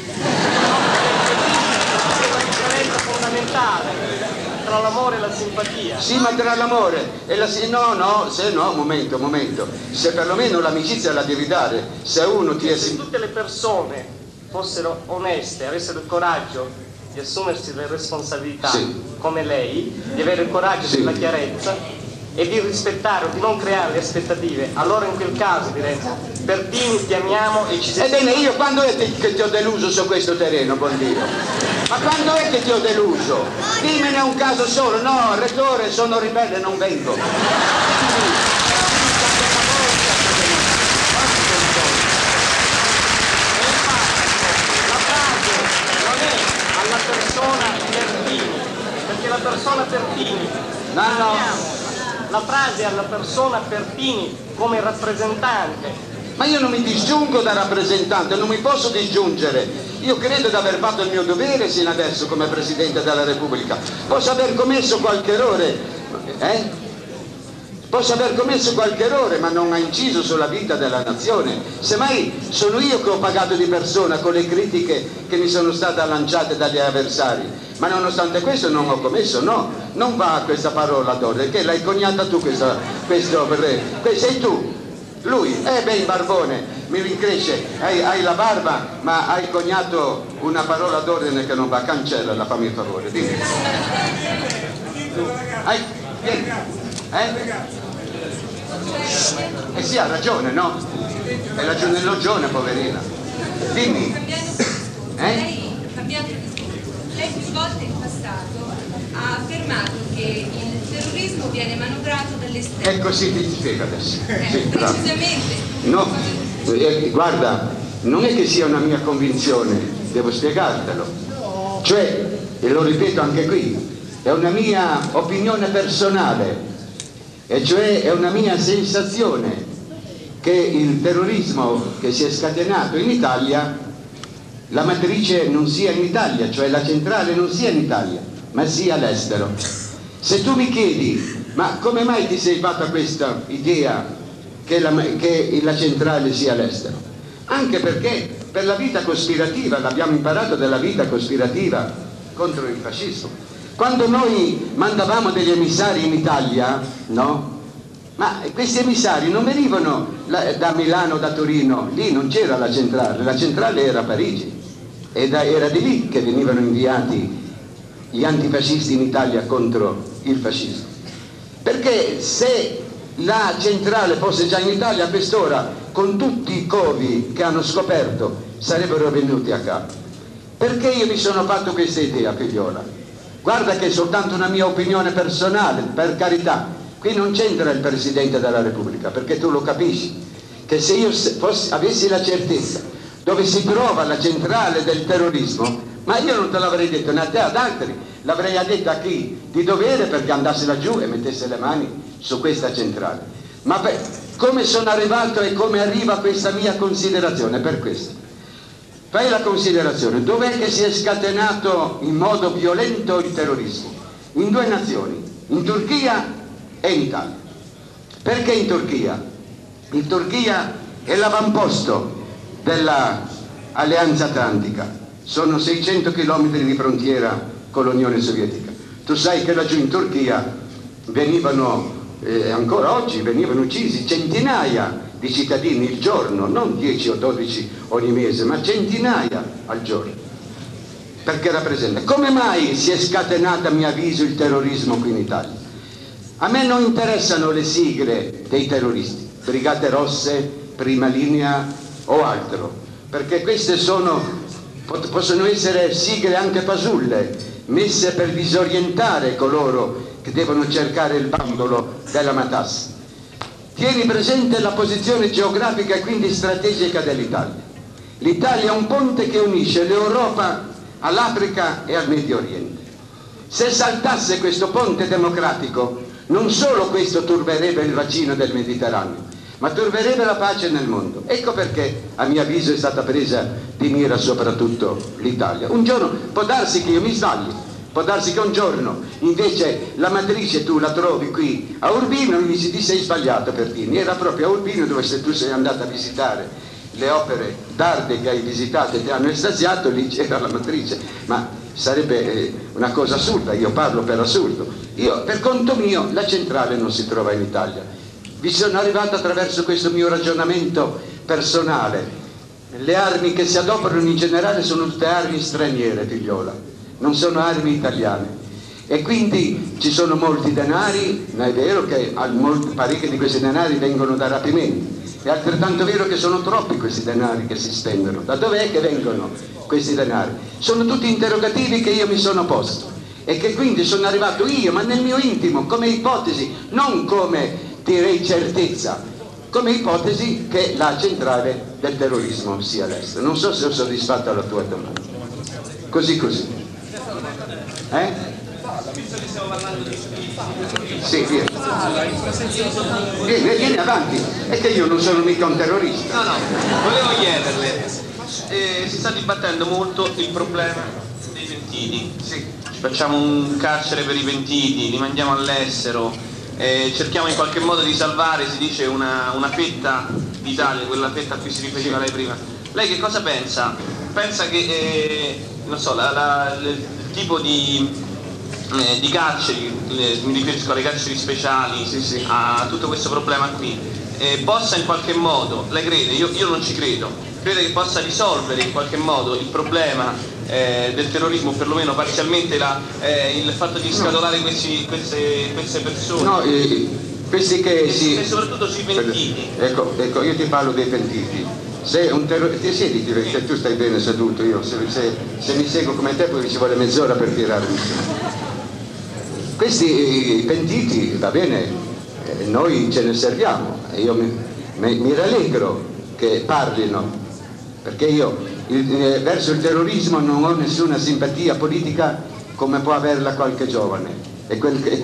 [SPEAKER 3] C'è una differenza fondamentale tra l'amore e la simpatia.
[SPEAKER 1] Sì, ma tra l'amore e la momento. Se perlomeno l'amicizia la devi dare, se uno ti è
[SPEAKER 3] Se tutte le persone fossero oneste, avessero il coraggio di assumersi le responsabilità,
[SPEAKER 1] sì,
[SPEAKER 3] come lei, di avere il coraggio
[SPEAKER 1] sì,
[SPEAKER 3] della chiarezza e di rispettare o di non creare le aspettative, allora in quel caso direi: Pertini, ti amiamo e ci sei.
[SPEAKER 1] Ebbene, io quando è che ti ho deluso su questo terreno, buon Dio? Ma quando è che ti ho deluso? Dimmene un caso solo. No, rettore, sono ribelle, non vengo.
[SPEAKER 3] La frase non è alla persona Pertini, perché la persona Pertini, la frase è alla persona Pertini come rappresentante.
[SPEAKER 1] Ma io non mi disgiungo da rappresentante, non mi posso disgiungere. Io credo di aver fatto il mio dovere sino adesso come Presidente della Repubblica. Posso aver commesso qualche errore, Posso aver commesso qualche errore, ma non ha inciso sulla vita della nazione. Semmai sono io che ho pagato di persona con le critiche che mi sono state lanciate dagli avversari. Ma nonostante questo non ho commesso, no, non va questa parola d'ordine, che l'hai coniata tu questo sei tu. Lui, il barbone, mi rincresce, hai la barba, ma hai coniato una parola d'ordine che non va, cancellala, fammi il favore, dimmi. Vieni. Sì, ha ragione, no? È ragione, poverina. Dimmi.
[SPEAKER 7] Lei più volte in passato ha affermato che il terrorismo viene manovrato dall'esterno.
[SPEAKER 1] E così ti spiego adesso. Sì,
[SPEAKER 7] precisamente.
[SPEAKER 1] No, guarda, non è che sia una mia convinzione, devo spiegartelo. Cioè, e lo ripeto anche qui, è una mia opinione personale, e cioè è una mia sensazione che il terrorismo che si è scatenato in Italia, la matrice non sia in Italia, cioè la centrale non sia in Italia, ma sia all'estero. Se tu mi chiedi, ma come mai ti sei fatta questa idea che la centrale sia all'estero? Anche perché per la vita cospirativa, l'abbiamo imparato dalla vita cospirativa contro il fascismo. Quando noi mandavamo degli emissari in Italia, no? Ma questi emissari non venivano da Milano, da Torino, lì non c'era la centrale era a Parigi, ed era di lì che venivano inviati gli antifascisti in Italia contro il fascismo. Perché se la centrale fosse già in Italia a quest'ora, con tutti i covi che hanno scoperto, sarebbero venuti a capo. Perché io mi sono fatto questa idea, figliola? Guarda che è soltanto una mia opinione personale, per carità. Qui non c'entra il Presidente della Repubblica, perché tu lo capisci, che se io avessi la certezza dove si trova la centrale del terrorismo, ma io non te l'avrei detto né a te, ad altri, l'avrei detto a chi di dovere perché andasse laggiù e mettesse le mani su questa centrale. Ma come sono arrivato e come arriva questa mia considerazione? Per questo. Fai la considerazione, dov'è che si è scatenato in modo violento il terrorismo? In due nazioni, in Turchia e in Italia. Perché in Turchia? In Turchia è l'avamposto dell'Alleanza Atlantica, sono 600 km di frontiera con l'Unione Sovietica. Tu sai che laggiù in Turchia ancora oggi venivano uccisi centinaia di cittadini il giorno, non 10 o 12 ogni mese, ma centinaia al giorno. Perché rappresenta? Come mai si è scatenato, a mio avviso, il terrorismo qui in Italia? A me non interessano le sigle dei terroristi, Brigate Rosse, Prima Linea o altro, perché queste possono essere sigle anche fasulle, messe per disorientare coloro che devono cercare il bandolo della matassa. Tieni presente la posizione geografica e quindi strategica dell'Italia. L'Italia è un ponte che unisce l'Europa all'Africa e al Medio Oriente. Se saltasse questo ponte democratico, non solo questo turberebbe il bacino del Mediterraneo, ma turberebbe la pace nel mondo. Ecco perché, a mio avviso, è stata presa di mira soprattutto l'Italia. Un giorno, può darsi che io mi sbagli, può darsi che un giorno invece la matrice tu la trovi qui a Urbino e mi dici ti sei sbagliato per dirmi, era proprio a Urbino dove se tu sei andata a visitare le opere d'arte che hai visitato e ti hanno estasiato, lì c'era la matrice, ma sarebbe una cosa assurda, io parlo per assurdo. Io, per conto mio, la centrale non si trova in Italia. Vi sono arrivato attraverso questo mio ragionamento personale. Le armi che si adoperano in generale sono tutte armi straniere, figliola, non sono armi italiane. E quindi ci sono molti denari, ma è vero che parecchi di questi denari vengono da rapimenti. È altrettanto vero che sono troppi questi denari che si spendono. Da dov'è che vengono questi denari? Sono tutti interrogativi che io mi sono posto e che quindi sono arrivato io, ma nel mio intimo, come ipotesi, non come direi certezza, come ipotesi che la centrale del terrorismo sia l'estero. Non so se ho soddisfatto la tua domanda. Così. Sì, vieni avanti, è che io non sono mica un terrorista.
[SPEAKER 2] No, volevo chiederle, si sta dibattendo molto il problema dei pentiti.
[SPEAKER 1] Sì.
[SPEAKER 2] Facciamo un carcere per i pentiti, li mandiamo all'estero, cerchiamo in qualche modo di salvare, si dice, una fetta d'Italia, quella fetta a cui si riferiva lei prima. Lei che cosa pensa? Pensa che, non so, il tipo di carceri, mi riferisco alle carceri speciali,
[SPEAKER 1] sì.
[SPEAKER 2] a tutto questo problema qui, possa in qualche modo, lei crede, io non ci credo, crede che possa risolvere in qualche modo il problema del terrorismo, perlomeno parzialmente il fatto di scatolare queste persone?
[SPEAKER 1] No, questi che si...
[SPEAKER 2] E soprattutto sui pentiti.
[SPEAKER 1] Ecco, io ti parlo dei pentiti. Se un terrorista, siediti perché tu stai bene seduto, io se mi seguo come te poi ci vuole mezz'ora per tirarmi su. Questi pentiti, va bene, noi ce ne serviamo e io mi rallegro che parlino, perché io verso il terrorismo non ho nessuna simpatia politica come può averla qualche giovane e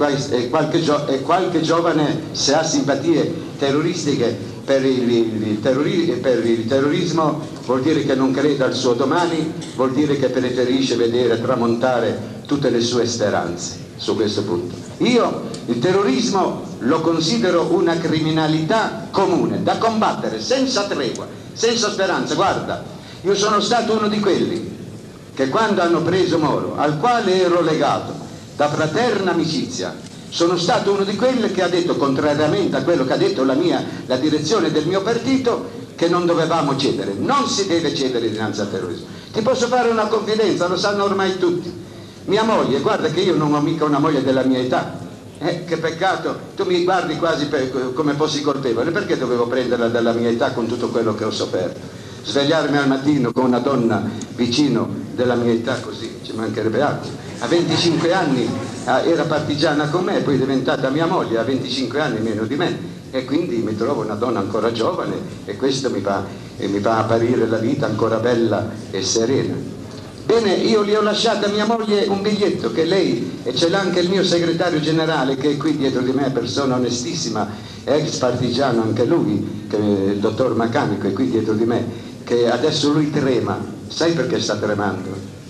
[SPEAKER 1] qualche giovane se ha simpatie terroristiche per il terrorismo vuol dire che non crede al suo domani, vuol dire che preferisce vedere tramontare tutte le sue speranze. Su questo punto io il terrorismo lo considero una criminalità comune da combattere senza tregua, senza speranza. Guarda, io sono stato uno di quelli che quando hanno preso Moro, al quale ero legato da fraterna amicizia, sono stato uno di quelli che ha detto, contrariamente a quello che ha detto la direzione del mio partito, che non dovevamo cedere, non si deve cedere dinanzi al terrorismo. Ti posso fare una confidenza, lo sanno ormai tutti. Mia moglie, guarda che io non ho mica una moglie della mia età, che peccato, tu mi guardi quasi come fossi colpevole, perché dovevo prenderla dalla mia età con tutto quello che ho sofferto? Svegliarmi al mattino con una donna vicino della mia età così, ci mancherebbe altro. A 25 anni era partigiana con me, poi è diventata mia moglie, a 25 anni meno di me, e quindi mi trovo una donna ancora giovane e questo mi fa apparire la vita ancora bella e serena. Bene, io gli ho lasciato a mia moglie un biglietto che lei, e ce l'ha anche il mio segretario generale che è qui dietro di me, persona onestissima, ex partigiano anche lui, che il dottor Macanico è qui dietro di me, che adesso lui trema. Sai perché sta tremando?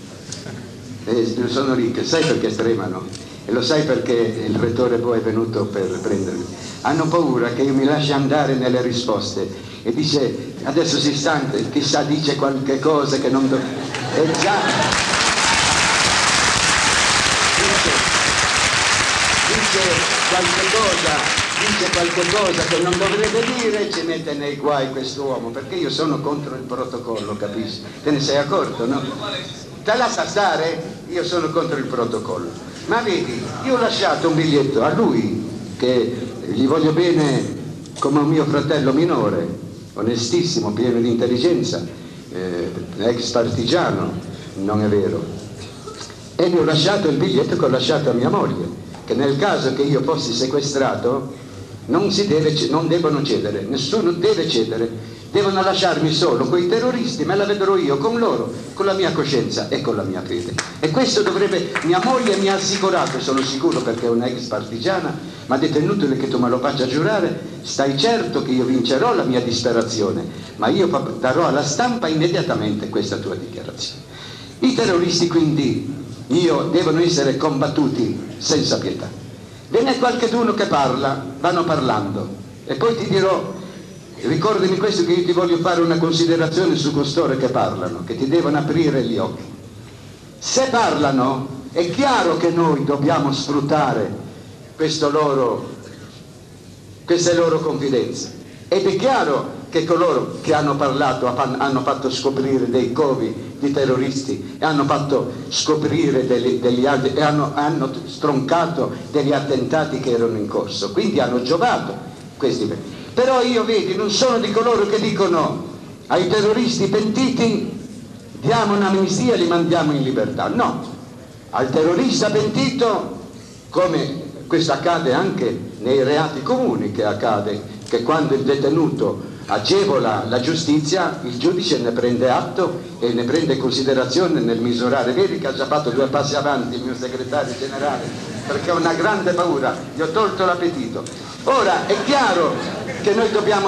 [SPEAKER 1] Sono lì, che sai perché tremano? E lo sai perché il rettore poi è venuto per prendermi? Hanno paura che io mi lasci andare nelle risposte e dice, adesso si stanca, chissà dice qualche cosa che non e già dice qualche cosa che non dovrebbe dire e ci mette nei guai quest'uomo, perché io sono contro il protocollo, capisci? Te ne sei accorto, no? Te lascia stare? Io sono contro il protocollo. Ma vedi, io ho lasciato un biglietto a lui, che gli voglio bene come un mio fratello minore, onestissimo, pieno di intelligenza, ex partigiano, non è vero. E gli ho lasciato il biglietto che ho lasciato a mia moglie, che nel caso che io fossi sequestrato non devono cedere, nessuno deve cedere devono lasciarmi solo con i terroristi, me la vedrò io con loro, con la mia coscienza e con la mia fede. E questo dovrebbe, mia moglie mi ha assicurato, sono sicuro perché è un'ex partigiana, mi ha detto: è inutile che tu me lo faccia giurare, stai certo che io vincerò la mia disperazione, ma io darò alla stampa immediatamente questa tua dichiarazione. I terroristi quindi devono essere combattuti senza pietà. Ve n'è qualcheduno che parla, vanno parlando, e poi ti dirò, ricordami questo, che io ti voglio fare una considerazione su costoro che parlano, che ti devono aprire gli occhi. Se parlano, è chiaro che noi dobbiamo sfruttare queste loro confidenze, ed è chiaro che coloro che hanno parlato hanno fatto scoprire dei covi di terroristi e hanno fatto scoprire e hanno stroncato degli attentati che erano in corso, quindi hanno giovato questi. Però io, vedi, non sono di coloro che dicono ai terroristi pentiti diamo un'amnistia e li mandiamo in libertà. No, al terrorista pentito, come questo accade anche nei reati comuni, che accade che quando il detenuto agevola la giustizia, il giudice ne prende atto e ne prende considerazione nel misurare. Vedi che ha già fatto 2 passi avanti il mio segretario generale, perché ho una grande paura, gli ho tolto l'appetito. Ora è chiaro che noi dobbiamo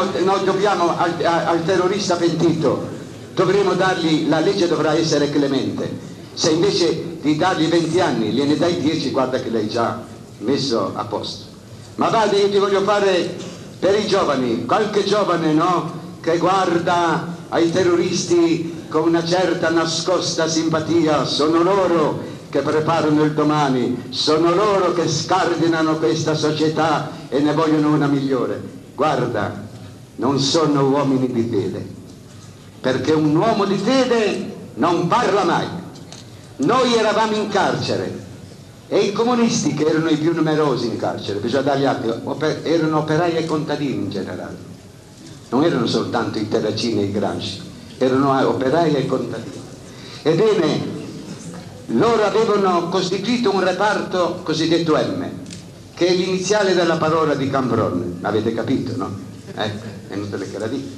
[SPEAKER 1] al terrorista pentito dovremo dargli, la legge dovrà essere clemente. Se invece di dargli 20 anni gliene dai 10, guarda che l'hai già messo a posto. Ma vada, io ti voglio fare per i giovani, qualche giovane, no, che guarda ai terroristi con una certa nascosta simpatia. Sono loro che preparano il domani, sono loro che scardinano questa società e ne vogliono una migliore. Guarda, non sono uomini di fede, perché un uomo di fede non parla mai. Noi eravamo in carcere e i comunisti, che erano i più numerosi in carcere, bisogna dargli atti, erano operai e contadini in generale, non erano soltanto i Terracini e i Gramsci, erano operai e contadini. Ebbene, loro avevano costituito un reparto cosiddetto M, che è l'iniziale della parola di Cambronne, avete capito, no? È inutile che la dica.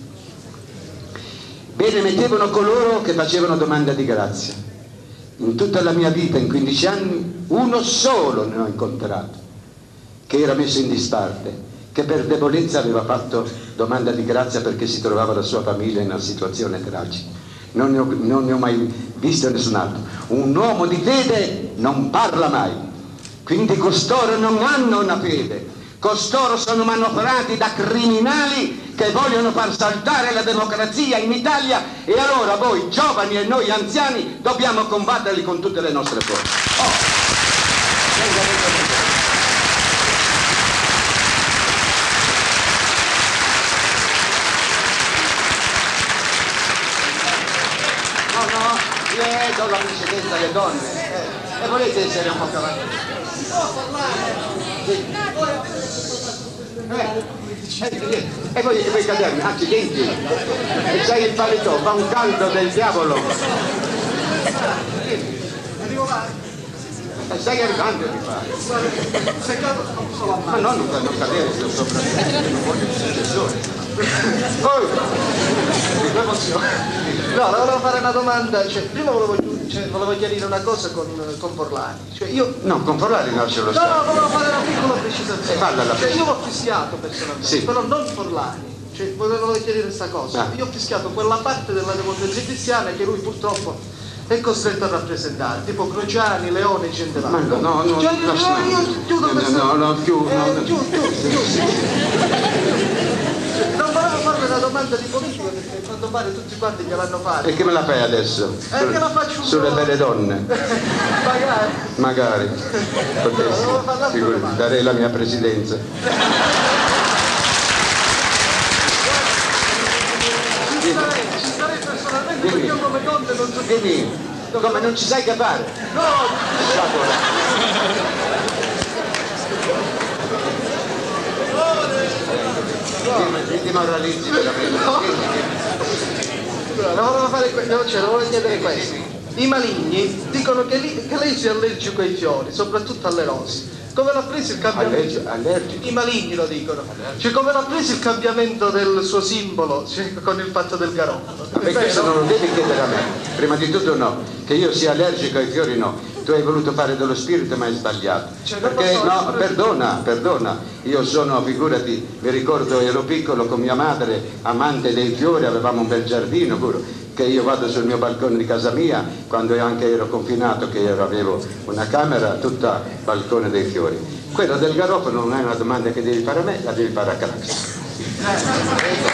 [SPEAKER 1] Bene, mettevano coloro che facevano domanda di grazia. In tutta la mia vita, in 15 anni, uno solo ne ho incontrato, che era messo in disparte, che per debolezza aveva fatto domanda di grazia perché si trovava la sua famiglia in una situazione tragica. Non ne ho mai visto nessun altro. Un uomo di fede non parla mai, quindi costoro non hanno una fede, costoro sono manovrati da criminali che vogliono far saltare la democrazia in Italia, e allora voi giovani e noi anziani dobbiamo combatterli con tutte le nostre forze. Io do la precedenza alle donne e volete essere un po' più avanti? E voi caderni, accidenti, e c'hai il palito, fa un caldo del diavolo. E stai arrivando di fare. Ma no, non cadere sopra, non voglio il successore.
[SPEAKER 8] No, volevo fare una domanda, prima volevo chiarire una cosa con Forlani.
[SPEAKER 1] No, con Forlani no, ce lo so.
[SPEAKER 8] No, volevo fare una piccola precisazione. Io l'ho fischiato personalmente, sì, però non Forlani. Volevo chiarire questa cosa. Io ho fischiato quella parte della democrazia cristiana che lui purtroppo è costretto a rappresentare, tipo Crociani, Leone e gente varia.
[SPEAKER 1] No,
[SPEAKER 8] non volevo farmi una domanda di politica perché a quanto pare tutti quanti gliel'hanno fatta.
[SPEAKER 1] E che me la fai adesso?
[SPEAKER 8] Che la faccio un
[SPEAKER 1] sulle belle donne? Magari. Potessi. Darei la mia presidenza.
[SPEAKER 8] Ci starei personalmente perché io come Conte non so.
[SPEAKER 1] Dimmi, come non ci sai che fare?
[SPEAKER 8] No!
[SPEAKER 1] Ti demoralizzi veramente.
[SPEAKER 8] Volevo chiedere questo. I maligni dicono che lei sia allergico ai fiori, soprattutto alle rose. come l'ha preso il cambiamento? I maligni lo dicono. Cioè, come l'ha preso il cambiamento del suo simbolo, cioè, con il fatto del garofano?
[SPEAKER 1] Ma questo non lo devi chiedere a me. Prima di tutto no, che io sia allergico ai fiori no. Tu hai voluto fare dello spirito ma hai sbagliato. Perché no, perdona, io sono, figurati, mi ricordo ero piccolo con mia madre, amante dei fiori, avevamo un bel giardino pure, che io vado sul mio balcone di casa mia, quando io anche ero confinato, che avevo una camera tutta balcone dei fiori. Quello del garofano non è una domanda che devi fare a me, la devi fare a Craxi.